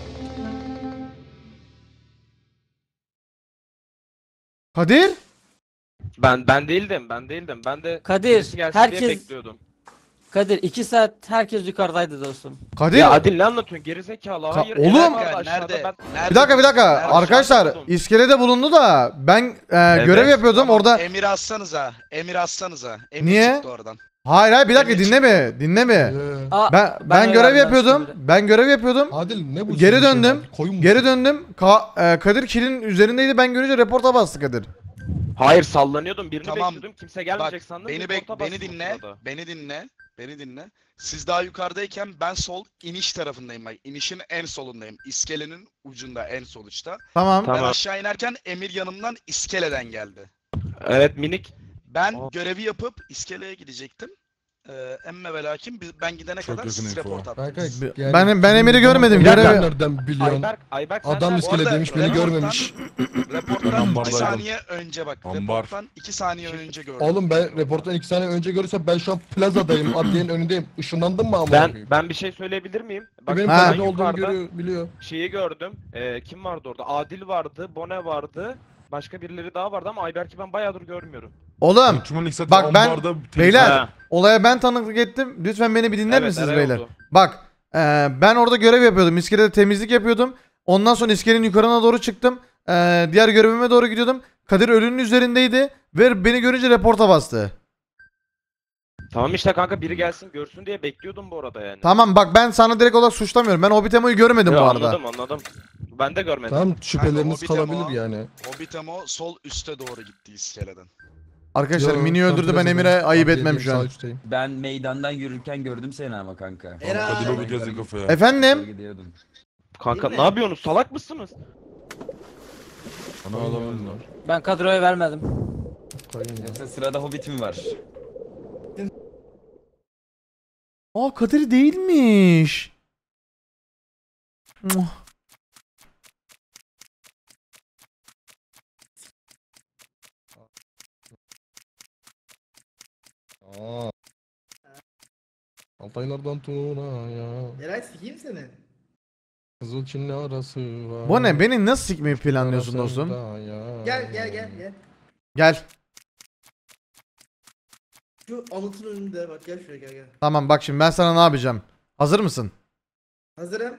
Kadir? Ben ben değildim, ben değildim. Ben de Kadir, birisi gelsin diye herkes- bekliyordum. Kadir iki saat herkes yukarıdaydı dostum. Kadir? Ya Adil ne anlatıyorsun? Gerizekalı. Ka- Hayır. Oğlum! Eren Bir vardı dakika, aşağıda, nerede? ben- Nerede? Bir dakika bir dakika. Nerede? Arkadaşlar Aşağıda buldum. iskelede bulundu da ben e, Evet. görev yapıyordum Tamam, orada. Emir assanıza. Emir assanıza. Emir Niye? çıktı oradan. Hayır hayır bir dakika Emir dinleme dinleme. Ee, Aa, Ben ben, ben görev öyle yapıyordum. yapmam Ben görev yapıyordum. Adil ne bu? Geri senin şeyin döndüm, Adil? Koyun mu? Geri döndüm. Ka- e, Kadir kilin üzerindeydi. Ben görünce reporta bastı Kadir. Hayır sallanıyordum. Birini Tamam. bekliyordum. Kimse Bak gelmeyecek sandım. beni bek reporta beni bastım o dinle. sırada. Beni dinle. Beni dinle. Siz daha yukarıdayken ben sol iniş tarafındayım bak. İnişin en solundayım. İskelenin ucunda en sol uçta. Tamam. Tamam. Ben aşağı inerken Emir yanımdan iskeleden geldi. Evet minik. Ben Aa. görevi yapıp iskeleye gidecektim. Ee, emme ve lakin biz- ben gidene Çok kadar yakın siz info. report Kanka, attınız. yani Ben ben Emir'i görmedim. Nereden- Görevi Nereden biliyorsun? Ayberk, Ayberk sen Adam nerede? iskele arada demiş beni reporttan- görmemiş. Reporttan iki ambardaydım. saniye önce bak. Ambar. Reporttan iki saniye önce gördüm. Oğlum ben reporttan iki saniye önce görürsem ben şu an plazadayım. Adliyenin önündeyim. Işınlandım mı ama? Ben ben bir şey söyleyebilir miyim? Bak Benim Ha. ben kadın olduğunu yukarıda görüyor, biliyor. şeyi gördüm. Ee, kim vardı orada? Adil vardı, Bone vardı. Başka birileri daha vardı ama Ayberk'i ben bayağıdır görmüyorum. Oğlum Tüm ilk zaten Bak ben- ambarda beyler Ha. olaya ben tanıklık ettim. Lütfen beni bir dinler Evet, misiniz Eray beyler? oldu. Bak e, ben orada görev yapıyordum. İskelede temizlik yapıyordum. Ondan sonra iskelenin yukarına doğru çıktım. E, diğer görevime doğru gidiyordum. Kadir ölünün üzerindeydi ve beni görünce reporta bastı. Tamam işte kanka biri gelsin görsün diye bekliyordum bu arada yani. Tamam bak ben sana direkt olarak suçlamıyorum. Ben Obitemo'yu görmedim Yo, bu arada. Anladım anladım. Ben de görmedim. Tamam şüpheleriniz Kanka, o bir kalabilir tema- yani. Hobbitemo sol üste doğru gitti iskeleden. Arkadaşlar Yo, Mini sen öldürdü, ben plazadayım. Emir'e ayıp Adliyedeyim, etmem şu sağ an. üstteyim. Ben meydandan yürürken gördüm seni ama kanka. Eray. Kadir o bir gözün kafaya. Efendim? Gidiyordum. Kanka Değil ne mi? yapıyorsunuz? Salak mısınız? Ana adamın. Ben kadroya vermedim. Koyun ya. Yoksa sırada Hobbit mi var? Aa Kadir değilmiş. Muah. Aa. Altaylardan Tuna'ya, Eray sikeyim seni. Kızıl Çinli arası var. Bu ne? Beni nasıl sikmeyi planlıyorsun Kara dostum? sevdaya. Gel gel gel gel. Gel. Şu anıtın önünde bak gel şuraya gel gel. Tamam bak şimdi ben sana ne yapacağım? Hazır mısın? Hazırım.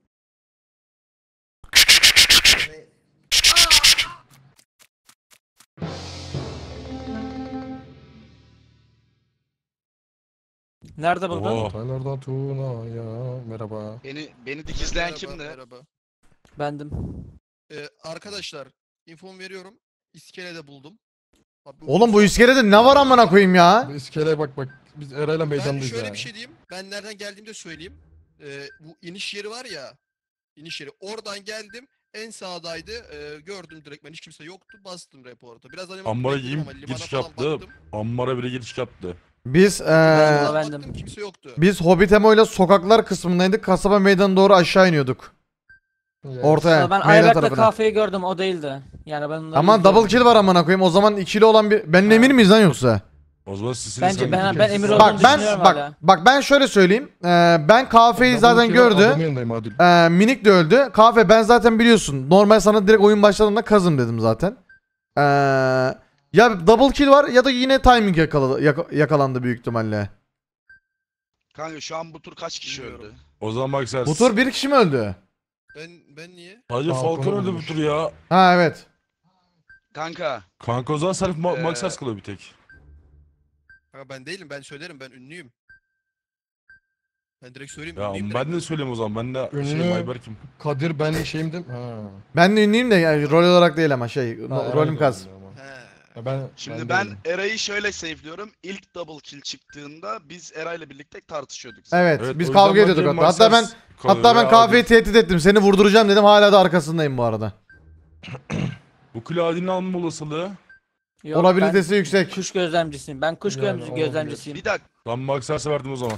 Nerede buldun? Oo. Altaylardan Tuna'ya. Merhaba. Beni beni dikizleyen Merhaba, kimdi? Merhaba. Bendim. Ee, arkadaşlar, infomu veriyorum. İskelede buldum. Abi, Oğlum bu iskelede ne var amına koyayım ya? Bu iskeleye bak bak. Biz Eray'la Ben meydandayız şöyle yani. bir şey diyeyim. Ben nereden geldiğimde söyleyeyim. Ee, bu iniş yeri var ya. İniş yeri. Oradan geldim. En sağdaydı. Ee, gördüm direkt. Ben hiç kimse yoktu. Bastım reporta. Biraz önce Ambara bekledim giyim ama limana giriş falan yaptı. baktım. Ambara bile giriş yaptı. Biz Limana eee Aa, baktım, bendim. kimse yoktu. biz Hobbitemo ile sokaklar kısmındaydık. Kasaba meydanı doğru aşağı iniyorduk. Yani Ortaya. Ama ben meydan Ayberk'le tarafına. kafeyi gördüm, o değildi. Yani ben onları Ama izliyorum. double kill var amına koyayım. O zaman ikili olan bir benim Ha. emin miyiz lan yoksa? O zaman sizin Bence ben ben Emir olduğunu Bak ben düşünüyorum bak hala. bak ben şöyle söyleyeyim. Eee ben kafeyi zaten gördü. Adamın yanındayım Adil. Eee Minik de öldü. Kahve ben zaten biliyorsun. Normal sana direkt oyun başladığında kazım dedim zaten. Eee ya double kill var ya da yine timing yakaladı, yaka- yakalandı büyük ihtimalle. Kanka şu an bu tur kaç kişi Bilmiyorum. öldü? O zaman bak sen. Bu tur bir kişi mi öldü? Ben ben niye? Sadece Falcon Falcon öldü bu olmuş. tur ya. Ha evet. Kanka Kanka o zaman Self ma Ee, Max kalıyor bir tek. Ha, ben değilim. Ben söylerim. Ben ünlüyüm. Ben direkt söyleyeyim. Ya ünlüyüm ben direkt. de söyleyeyim o zaman. Ben de Ünlü. şeyim Ayberk'im. Kadir ben şeyimdim. Ha. Ben de ünlüyüm de yani rol olarak değil ama şey no- Ha, Eray rolüm da kas. ünlü ama. He. Ya ben, şimdi ben değilim. Eray'ı şöyle safe'liyorum. İlk double kill çıktığında biz Eray'la birlikte tartışıyorduk. zaten. Evet, Evet, biz o kavga yüzden ediyorduk bence hatta. Hatta ben Max kalıyor hatta ben ya, kahveyi Adil. tehdit ettim. Seni vurduracağım dedim. Hala da arkasındayım bu arada. Bu kule Adil'in alma olasılığı. Yok, Olabilitesi ben yüksek. kuş gözlemcisiyim. Ben kuş Yani gözlemci- olabilir. gözlemcisiyim. Bir dakika. Ben Max'e verdim o zaman.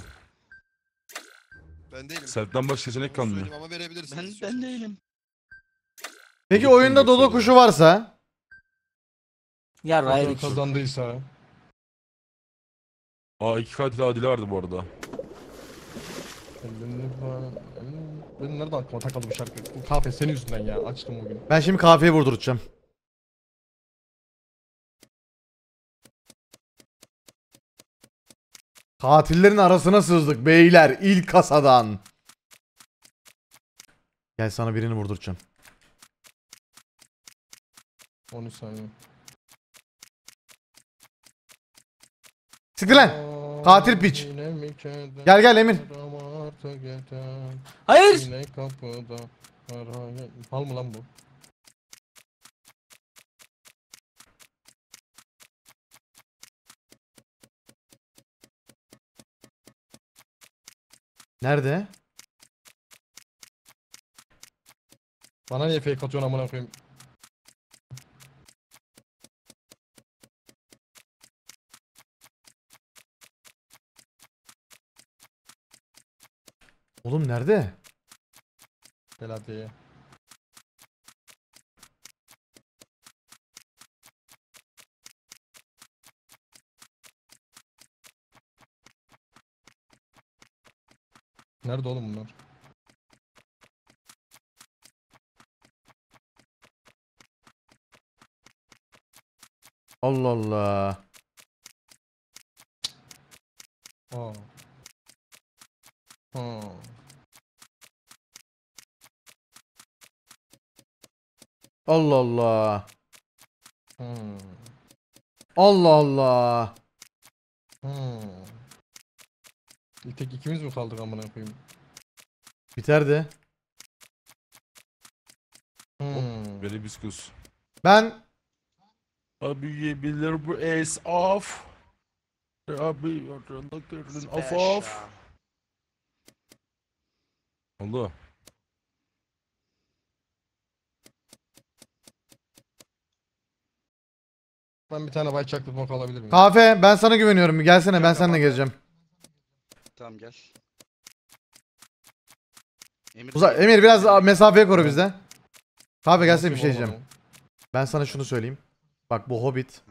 Ben değilim. Self'ten başka seçenek Onu kalmıyor. söyleyeyim ama verebilirsiniz. Ben, ben istiyorsanız. değilim. Peki Dodo oyunda kuşu dodo yoksa kuşu varsa? Ya Kadir Rayrik. kazandıysa. Aa iki katil Adil'e vardı bu arada. Benim nereden aklıma takıldı bu şarkı? Bu kahve senin yüzünden ya. Açtım bugün. Ben şimdi kahveyi vurduracağım. Katillerin arasına sızdık beyler ilk kasadan. Gel sana birini vurduracağım. on üç saniye. Siktir lan. Katil piç. Gel gel Emir. Hayır. Yine kapıda. Fal mı lan bu? Nerede? Bana niye fake atıyorsun amına koyayım? Oğlum nerede? Gel hadi. Nerede oğlum bunlar? Allah Allah. Aa. Ha. Allah Allah. Hmm. Allah Allah. Hmm. Bir tek ikimiz mi kaldık amına koyayım? Biterdi. Hmm. Böyle biskus. Ben Abi yiyebilir bu ace off. Abi tırnaklarının off off. Oldu. Ben bir tane white chocolate mocha alabilir miyim? kahve ben sana güveniyorum. Gelsene ben Gel seninle kapat. gezeceğim. Tamam gel. Emir, Uza Emir biraz mesafeye koru bizde. Kahve gelsene bir şey Nasip diyeceğim. olmadı. Ben sana şunu söyleyeyim. Bak bu Hobbit.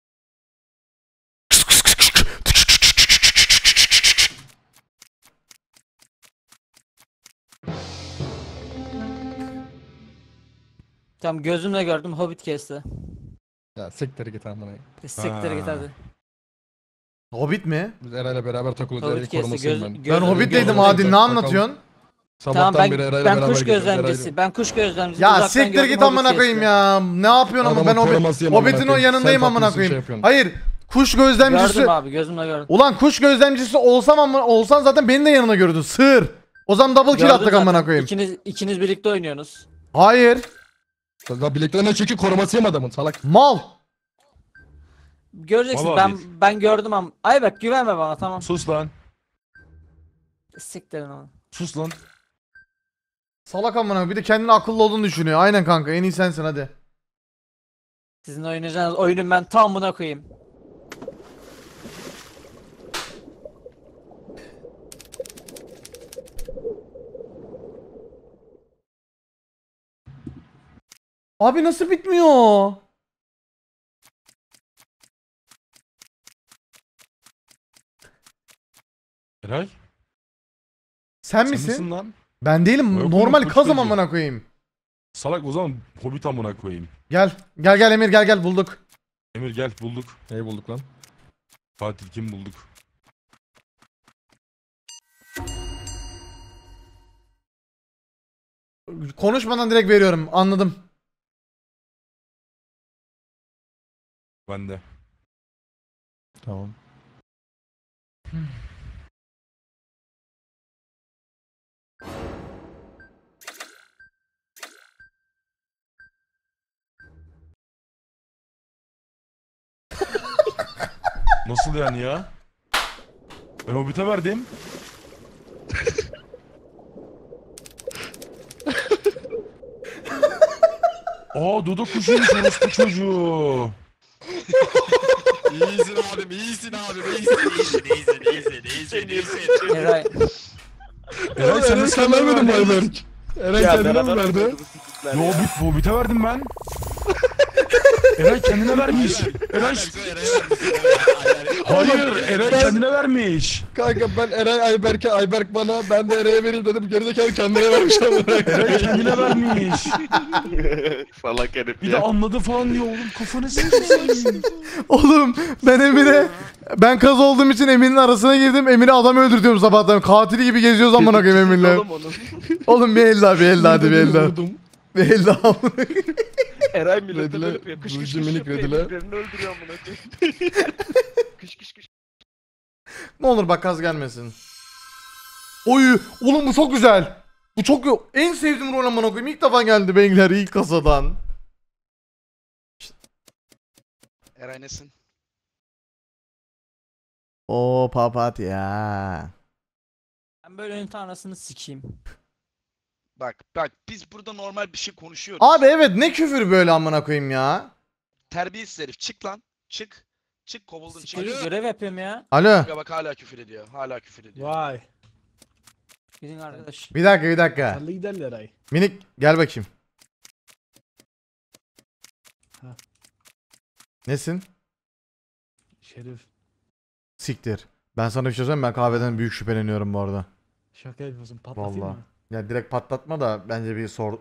Tamam gözümle gördüm Hobbit kesti. Ya siktir git amına. Siktir git Ha. hadi. Hobbit mi? Biz Eray'la beraber takılıyoruz. Hobbit Eray'ın kesti. korumasıyım Göz, ben. göz, Ben Hobbit'teydim gözümle Adil gördüm. ne anlatıyorsun? Sabahtan Tamam beri ben, Eray'la ben beraber kuş geziyoruz. gözlemcisi. Eray'la- Ben kuş gözlemcisi. Ya Uzaktan siktir gördüm, git Hobbit amına koyayım kesti. ya. Ne yapıyorsun ama Adamın ben Hobbit, korumasıyım amına Hobbit'in o koyayım. yanındayım Sen amına tatlısın, şey koyayım. yapıyorsun. Hayır, kuş gözlemcisi. Gördüm abi gözümle gördüm. Ulan kuş gözlemcisi olsam ama olsan zaten beni de yanına görürdün. Sığır. O zaman double kill Gördüm attık amına zaten. koyayım. İkiniz, ikiniz birlikte oynuyorsunuz. Hayır. Ya bileklerine çünkü korumasıyım adamın salak. Mal. Göreceksin Vallahi ben değil. ben gördüm ama. Ay bak güvenme bana tamam. Sus lan. Siktirin onu. Sus lan. Salak amına koyayım. Bir de kendini akıllı olduğunu düşünüyor. Aynen kanka en iyi sensin hadi. Sizin oynayacağınız oyunun ben tamamına koyayım. Abi nasıl bitmiyor? Eray. Sen Sen misin? misin lan? Ben değilim. Yok, Normal kuş kazım gözü. amına koyayım. Salak o zaman Hobbit amına koyayım. Gel. Gel gel Emir gel gel bulduk. Emir gel bulduk. Neyi bulduk lan? Fatih kim bulduk? Konuşmadan direkt veriyorum. Anladım. Ben de. Tamam. Nasıl yani ya? Ben Hobbit'e verdim. Aa Dodo kuşuymuş orospu çocuğu. İyisin abim, iyisin abim, iyisin, iyisin, iyisin, iyisin, iyisin, iyisin. Eray. Eray sen nasıl sen vermedin mi verdin? Ayberk? Eren kendine mi verdi? Yo Hobbit, Hobbit'e verdim ben. Eray kendine vermiş. Eray hayır Eray kendine vermiş. Kanka ben Eray Ayberk'e, Ayberk bana, ben de Eray'a vereyim dedim. Gerizekalı kendine vermiş amına. Eray kendine vermiş. Salak herif Bir de anladı falan diyor oğlum kafanı sikeyim. Oğlum ben Emir'e ben kaz olduğum için Emir'in arasına girdim. Emir'i adam öldürtüyorum sabahtan. Katili gibi geziyoruz amına koyayım Emir'le. Oğlum bir el daha bir el daha hadi bir el daha. Vurdum. Bir el daha. Eray millete Redile- böyle yapıyor. Kış kış Burcu kış minik yapıyor. redile. Birbirlerini öldürüyor amına koyayım. Kış kış kış. Ne olur bak kaz gelmesin. Oy oğlum bu çok güzel. Bu çok en sevdiğim rol amına koyayım. İlk defa geldi beyler ilk kasadan. Eray nesin? O papatya. Ben böyle oyun tanrısını sikeyim. Bak bak biz burada normal bir şey konuşuyoruz. Abi evet ne küfür böyle amına koyayım ya. Terbiyesiz herif çık lan. Çık. Çık kovuldun çık. Sikeyim görev yapıyorum ya. Alo. Ya bak hala küfür ediyor. Hala küfür ediyor. Vay. Gidin arkadaş. Bir dakika bir dakika. Sarlı giderler ay. Minik gel bakayım. Ha. Nesin? Şerif. Siktir. Ben sana bir şey söyleyeyim mi? Ben kahveden büyük şüpheleniyorum bu arada. Şaka yapıyorsun. Patlatayım Vallahi. mı? Ya direkt patlatma da bence bir sor.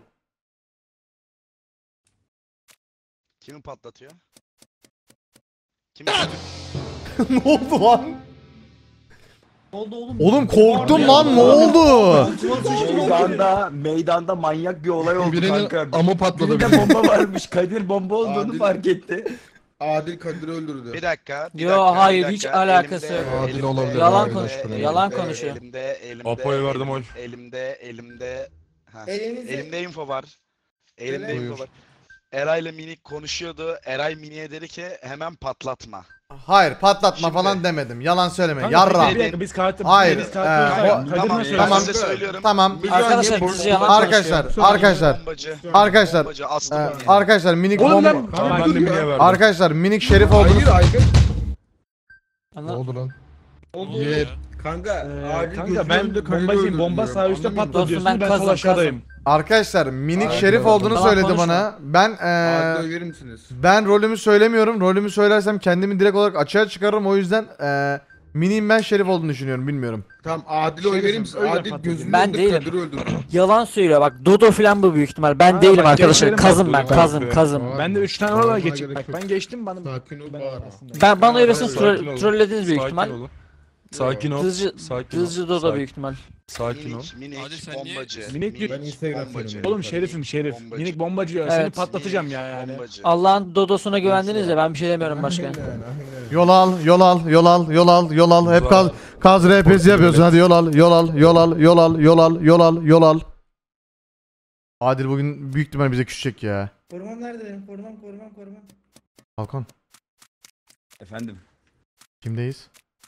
Kimi patlatıyor? Kimi Ne oldu lan? Ne oldu oğlum? Oğlum korktum lan, ne oldu? Meydanda, meydanda manyak bir olay oldu Birinin kanka. amı patladı. Birinde bomba varmış. Kadir bomba olduğunu Adil- fark etti. Adil Kadir'i öldürdü. Bir dakika. Bir Yo, dakika, hayır, bir hiç dakika. alakası Elimde- yok. Adil elimde- olabilir, Yalan elimde- konuşuyor, elimde- yalan elimde- konuşuyor. Elimde, elimde, Apo'ya verdim elim- oy. Elimde, elimde, ha. Elinizde. Elimde info var. Elimde Buyur. info var. Eray'la Minik konuşuyordu. Eray Minik'e dedi ki hemen patlatma. Hayır patlatma Şimdi- falan demedim. Yalan söyleme. Kanka, Yarra. bir dakika, biz katil. Hayır, Biz e, katil. o- Kadir'e Tamam, söyle. tamam. size söylüyorum. Tamam. Arkadaşlar Niye dizi bu- yalan Arkadaşlar, konuşuyor. arkadaşlar, Bombacı. arkadaşlar, Bombacı e, astı Minik'e. arkadaşlar minik Oğlum bomba, lan. Tamam ben de Mini'ye verdim. arkadaşlar minik şerif olduğunu Hayır Aykut. Ne Ana- oldu lan? Oldu. Yer. Kanka, Ee, Adil kanka gözünü ben öldürdü, Kadir'i bombacıyım. öldürdü Bomba diyor. sağ üstte Anlamıyor patladı musun? Dostum, diyorsun. ben Ben sol kazım, aşağıdayım. arkadaşlar minik Aynen. şerif olduğunu Tamam, söyledi konuşma. bana. Ben Adil'e e, oy verir misiniz? ben rolümü söylemiyorum. Rolümü söylersem kendimi direkt olarak açığa çıkarırım. O yüzden e, miniğin ben şerif olduğunu düşünüyorum. Bilmiyorum. Tamam Adil'e oy Şerifim, verir misin? öyle Adil patladı. gözünün Ben önünde değilim. Kadir'i öldürdü. Yalan söylüyor bak. Dodo falan bu büyük ihtimal. Ben Ha, değilim bak, arkadaşlar. geçelim Kazım bak, ben. Dodo. Kazım, Tamam. kazım. Ben de üç tane Tamam, oradan bana geçeyim. gerek Bak yok. ben geçtim bana. Sakin ol, Ben bağırma. arasındayım. Ben bana öylesine Sakin troll- olun. trollediniz büyük Sakin ihtimal. olun. Sakin ol. Dızcı, Sakin ol. dızcı Dodo Sakin- büyük ihtimal. Sakin ol. Minik, Minik, Adil sen niye- bombacı. Minik- Ben Instagram bombacı. fenomeni. Oğlum şerifim şerif. Bombacı. Minik bombacı ya. Seni Evet. patlatacağım Minik, ya yani. bombacı. Allah'ın Dodo'suna güvendiniz ya, ben bir şey demiyorum başka. Aynen, aynen. Yol al, yol al, yol al, yol al, yol al. Hep kaz, kaz R P'si yapıyorsun. Hadi yol al, yol al, yol al, yol al, yol al, yol al, yol al. Adil bugün büyük ihtimal bize küsecek ya. Korumam nerede benim? Korumam, korumam, korumam. Halkon, Efendim. kimdeyiz?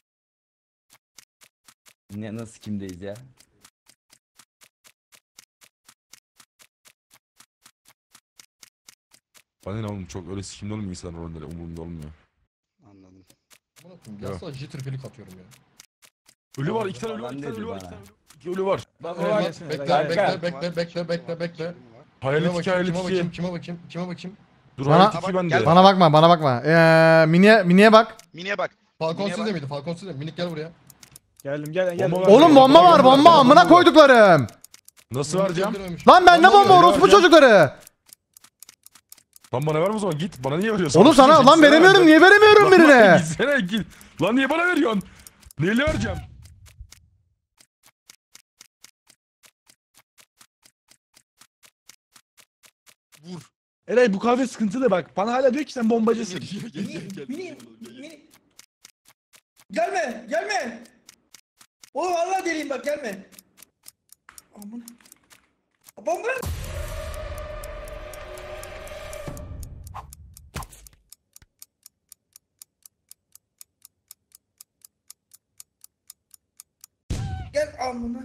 Ne nasıl kimdeyiz ya? Bana ne oğlum, çok öyle sikimli olmuyor insan rolleri, umurumda olmuyor. Anladım. Gel sana jitter filik atıyorum ya. Ölü var, iki tane ölü var, Falan iki tane dedi ölü var, bana. iki tane ölü var. İki ölü var. Bekle, bekle, Kanka. bekle, bekle, bekle, bekle, bekle. Hayalet Kime iki, bakayım, hayalet kime bakayım, iki. kime bakayım, kime bakayım. Dur Bana- hayalet iki bende. Gel Bana bakma, bana bakma. Ee, miniye, miniye bak. Mini'ye bak. Falcon Niye sizde bak? miydi? Falcon sizde mi? Minik gel buraya. Geldim gel gel. Bomba var. Oğlum bomba var, bomba amına koyduklarım. Nasıl Minik vereceğim? öldürmemiş. Lan bende Bomba bomba var, orospu vereceğim. çocukları. Lan bana verme o zaman, git. Bana niye veriyorsun? Oğlum sana lan Gitsene veremiyorum, benden. niye veremiyorum Lan birine? Gitsene git. Lan niye bana veriyorsun? Neyle vereceğim? Vur. Eray bu kahve sıkıntılı bak. Bana hala diyor ki sen bombacısın. Mini, mini, mini. Gelme, gelme. Oğlum Allah deliyim bak gelme. Aman. Bomba. Gel amına.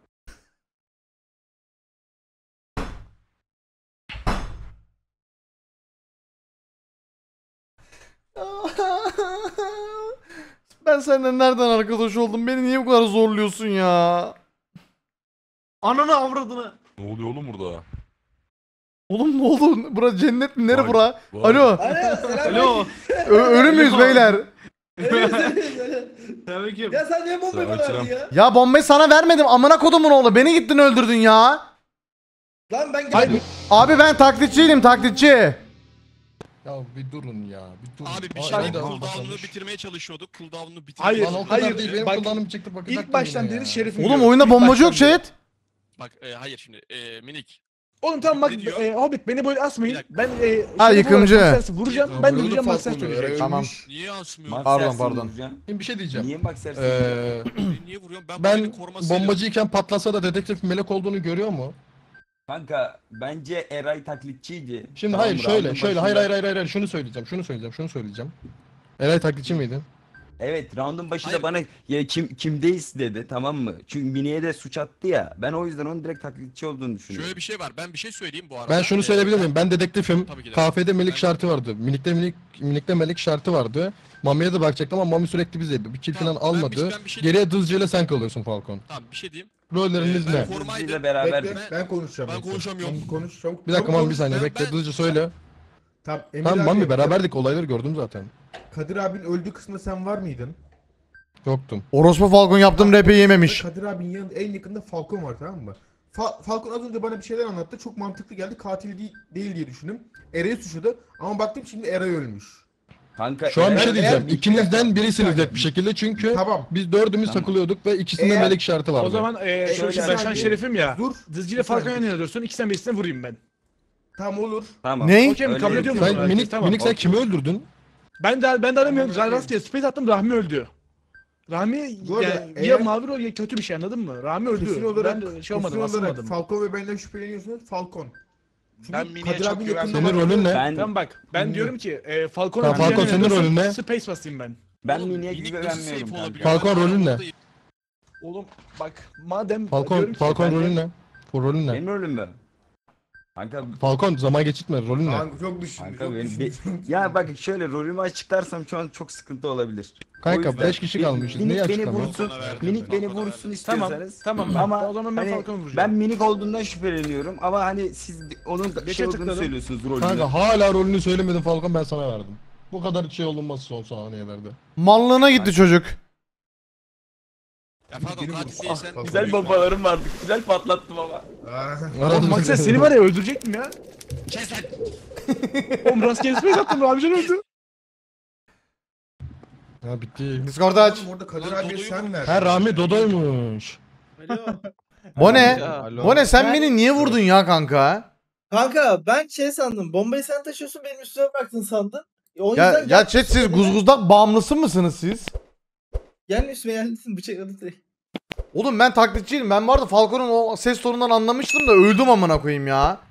Ben senden nereden arkadaş oldum? Beni niye bu kadar zorluyorsun ya? Ananı avradını. Ne oluyor oğlum burada? Oğlum ne oldu? Bura cennet mi? Nere Vay, bura? vay. Alo. Alo, selam. Alo. Ö- ölü müyüz beyler? Ya sen niye bombayı bana Selam, verdin ya? Ya bombayı sana vermedim. Amına kodumun oğlu. Beni gittin öldürdün ya. Lan ben Hayır. geldim. Abi ben taklitçiydim, taklitçi. Ya bir durun ya, bir durun. Abi bir Aa, şey Eray da cooldown'unu almış. bitirmeye çalışıyorduk. Cooldown'unu bitirmeye Hayır, Lan o kadar hayır, değil, benim bak, kulağım çekti bakacak. İlk baştan dedi şerifim. Oğlum diyor. oyunda İlk bombacı yok baştan diyor. chat. Bak e, hayır şimdi e, minik. Oğlum tamam bak Ne diyor? e, Hobbit beni böyle asmayın. Bir dakika. Ben e, Ha, şerif yıkımcı. olarak Maxer'si vuracağım. Ben de vuracağım Maxer Falcon'u, söyleyecek. Eray Tamam. ölmüş. Niye asmıyor? Max Pardon, Ersin pardon. vuracağım. Şimdi bir şey diyeceğim. Niye Max Ersin? Ee, Niye vuruyorum? Ben, ben ben korumasıyla. bombacıyken patlasa da dedektif melek olduğunu görüyor mu? Kanka bence Eray taklitçiydi. Şimdi Tamam, hayır şöyle round'un şöyle hayır başında- hayır hayır hayır hayır şunu söyleyeceğim şunu söyleyeceğim şunu söyleyeceğim. Eray taklitçi miydin? Evet, round'un başında Hayır. bana ya kim kimdeyiz dedi, tamam mı? Çünkü Mini'ye de suç attı ya. Ben o yüzden onun direkt taklitçi olduğunu düşünüyorum. Şöyle bir şey var. Ben bir şey söyleyeyim bu arada. Ben şunu Ee, söyleyebilir miyim? Ben dedektifim. Tabii ki de. Kafede melik Ben- şartı vardı. Minik'te minik minikte melik şartı vardı. Mami'ye de bakacaktım ama Mami sürekli bizdeydi. Bir kill Tamam, falan ben bir- almadı. ben bir şey Geriye Dızcı ile sen kalıyorsun Falcon. Tamam bir şey diyeyim. Rolleriniz Ben ne? korumaydım. Bizle beraberdik. Bekle, ben konuşacağım. Ben bekle. konuşamıyorum. Ben konuş çabuk. Bir dakika çabuk Mami bir konuş. saniye Ben- bekle ben- hızlıca söyle. Tamam, Emir Tamam abi, Mami beraberdik olayları gördüm zaten. Kadir abinin öldüğü kısmında sen var mıydın? Yoktum. Orospu Falcon yaptığım rap'i yememiş. Kadir abinin yanında en yakında Falcon var, tamam mı? Fa- Falcon az önce bana bir şeyler anlattı. Çok mantıklı geldi. Katil değil, değil diye düşündüm. Eray'ı suçladı. Ama baktım şimdi Eray ölmüş. Kanka Şu an bir Eren- şey diyeceğim. eğer- İkinizden birisiniz net bir şekilde çünkü Tamam. biz dördümüz Tamam. takılıyorduk ve ikisinde Eğer- melek işareti vardı. O zaman e, şöyle şöyle ben şu an abi. şerifim ya. Dur. Dızcı ile Bir Falcon'a saniye. yanıyorsun. İkisinden birisine vurayım ben. Tamam olur. Tamam. Ney? Okey mi? Öyle Kabul ediyor musun? sen herkes? minik, Tamam. minik sen okey. kimi öldürdün? Ben de ben de aramıyorum. Tamam, Ben okey. rastgele space attım, Rahmi öldü. Rahmi Bu arada yani ya eğer- mavi rol ya kötü bir şey, anladın mı? Rahmi öldü. Kesin olarak, ben de şey kesin olmadım, olarak asılmadım. Falcon ve benden şüpheleniyorsunuz. Falcon. Çünkü Ben Mini'ye Kadir çok abinin güvendim. yakında Senin var. rolün ne? Ben Tamam bak, ben Bilmiyorum. diyorum ki e, Falcon'a Tamam, bir Falcon yana senin yanıyorsun, rolün ne? Space basayım ben. ben Oğlum, Mini'ye minik gibi nasıl güvenmiyorum safe kanka. olabiliyor? Falcon Ben rolün ne? aramdayım. Oğlum bak, madem Falcon, diyorum ki Falcon ben de- rolün ne? Bu rolün ne? Benim rolüm mü? Kanka Falcon zaman geçirtme rolün ne? Kanka çok düşündüm. Kanka çok benim düşündüm. bir... Ya bak şöyle rolümü açıklarsam şu an çok sıkıntı olabilir. O Kanka yüzden beş kişi bir- kalmışız. Minik Niye beni açıklamıyorsun? vursun, Falcon'a verdim, minik beni Falcon'a vursun verdim. Tamam, istiyorsanız. tamam. Ama o zaman ben hani Falcon'u vuracağım. ben minik olduğundan şüpheleniyorum ama hani siz onun Geçe şey olduğunu tıkladım. söylüyorsunuz rolünü. Kanka hala rolünü söylemedin Falcon ben sana verdim. Bu kadar şey olunmaz son saniyelerde. Mallığına gitti çocuk. Ya pardon katil değilsen. Ah, Güzel bombalarım vardı. Güzel patlattım ama. Aa, Oğlum Maxel seni var ya öldürecektim ya. Kes lan. Oğlum rastgele space attım, Rahmican öldü. Ya bitti. Discord'u aç. Oğlum orada Kadir Lan abiye Dodo'yu sen vurmuş. ver. Ha Rami Dodo'ymuş. Bu ne? Alo. Bu ne, sen beni niye vurdun ya kanka? Kanka ben şey sandım. Bombayı sen taşıyorsun, benim üstüme bıraktın sandım. O Ya yüzden ya chat, siz guzguzdak bağımlısı mısınız siz? Gelme üstüme, gelmesin, bıçakladı direkt. Oğlum ben taklitçiyim. Ben bu arada Falcon'un o ses tonundan anlamıştım da öldüm amına koyayım ya.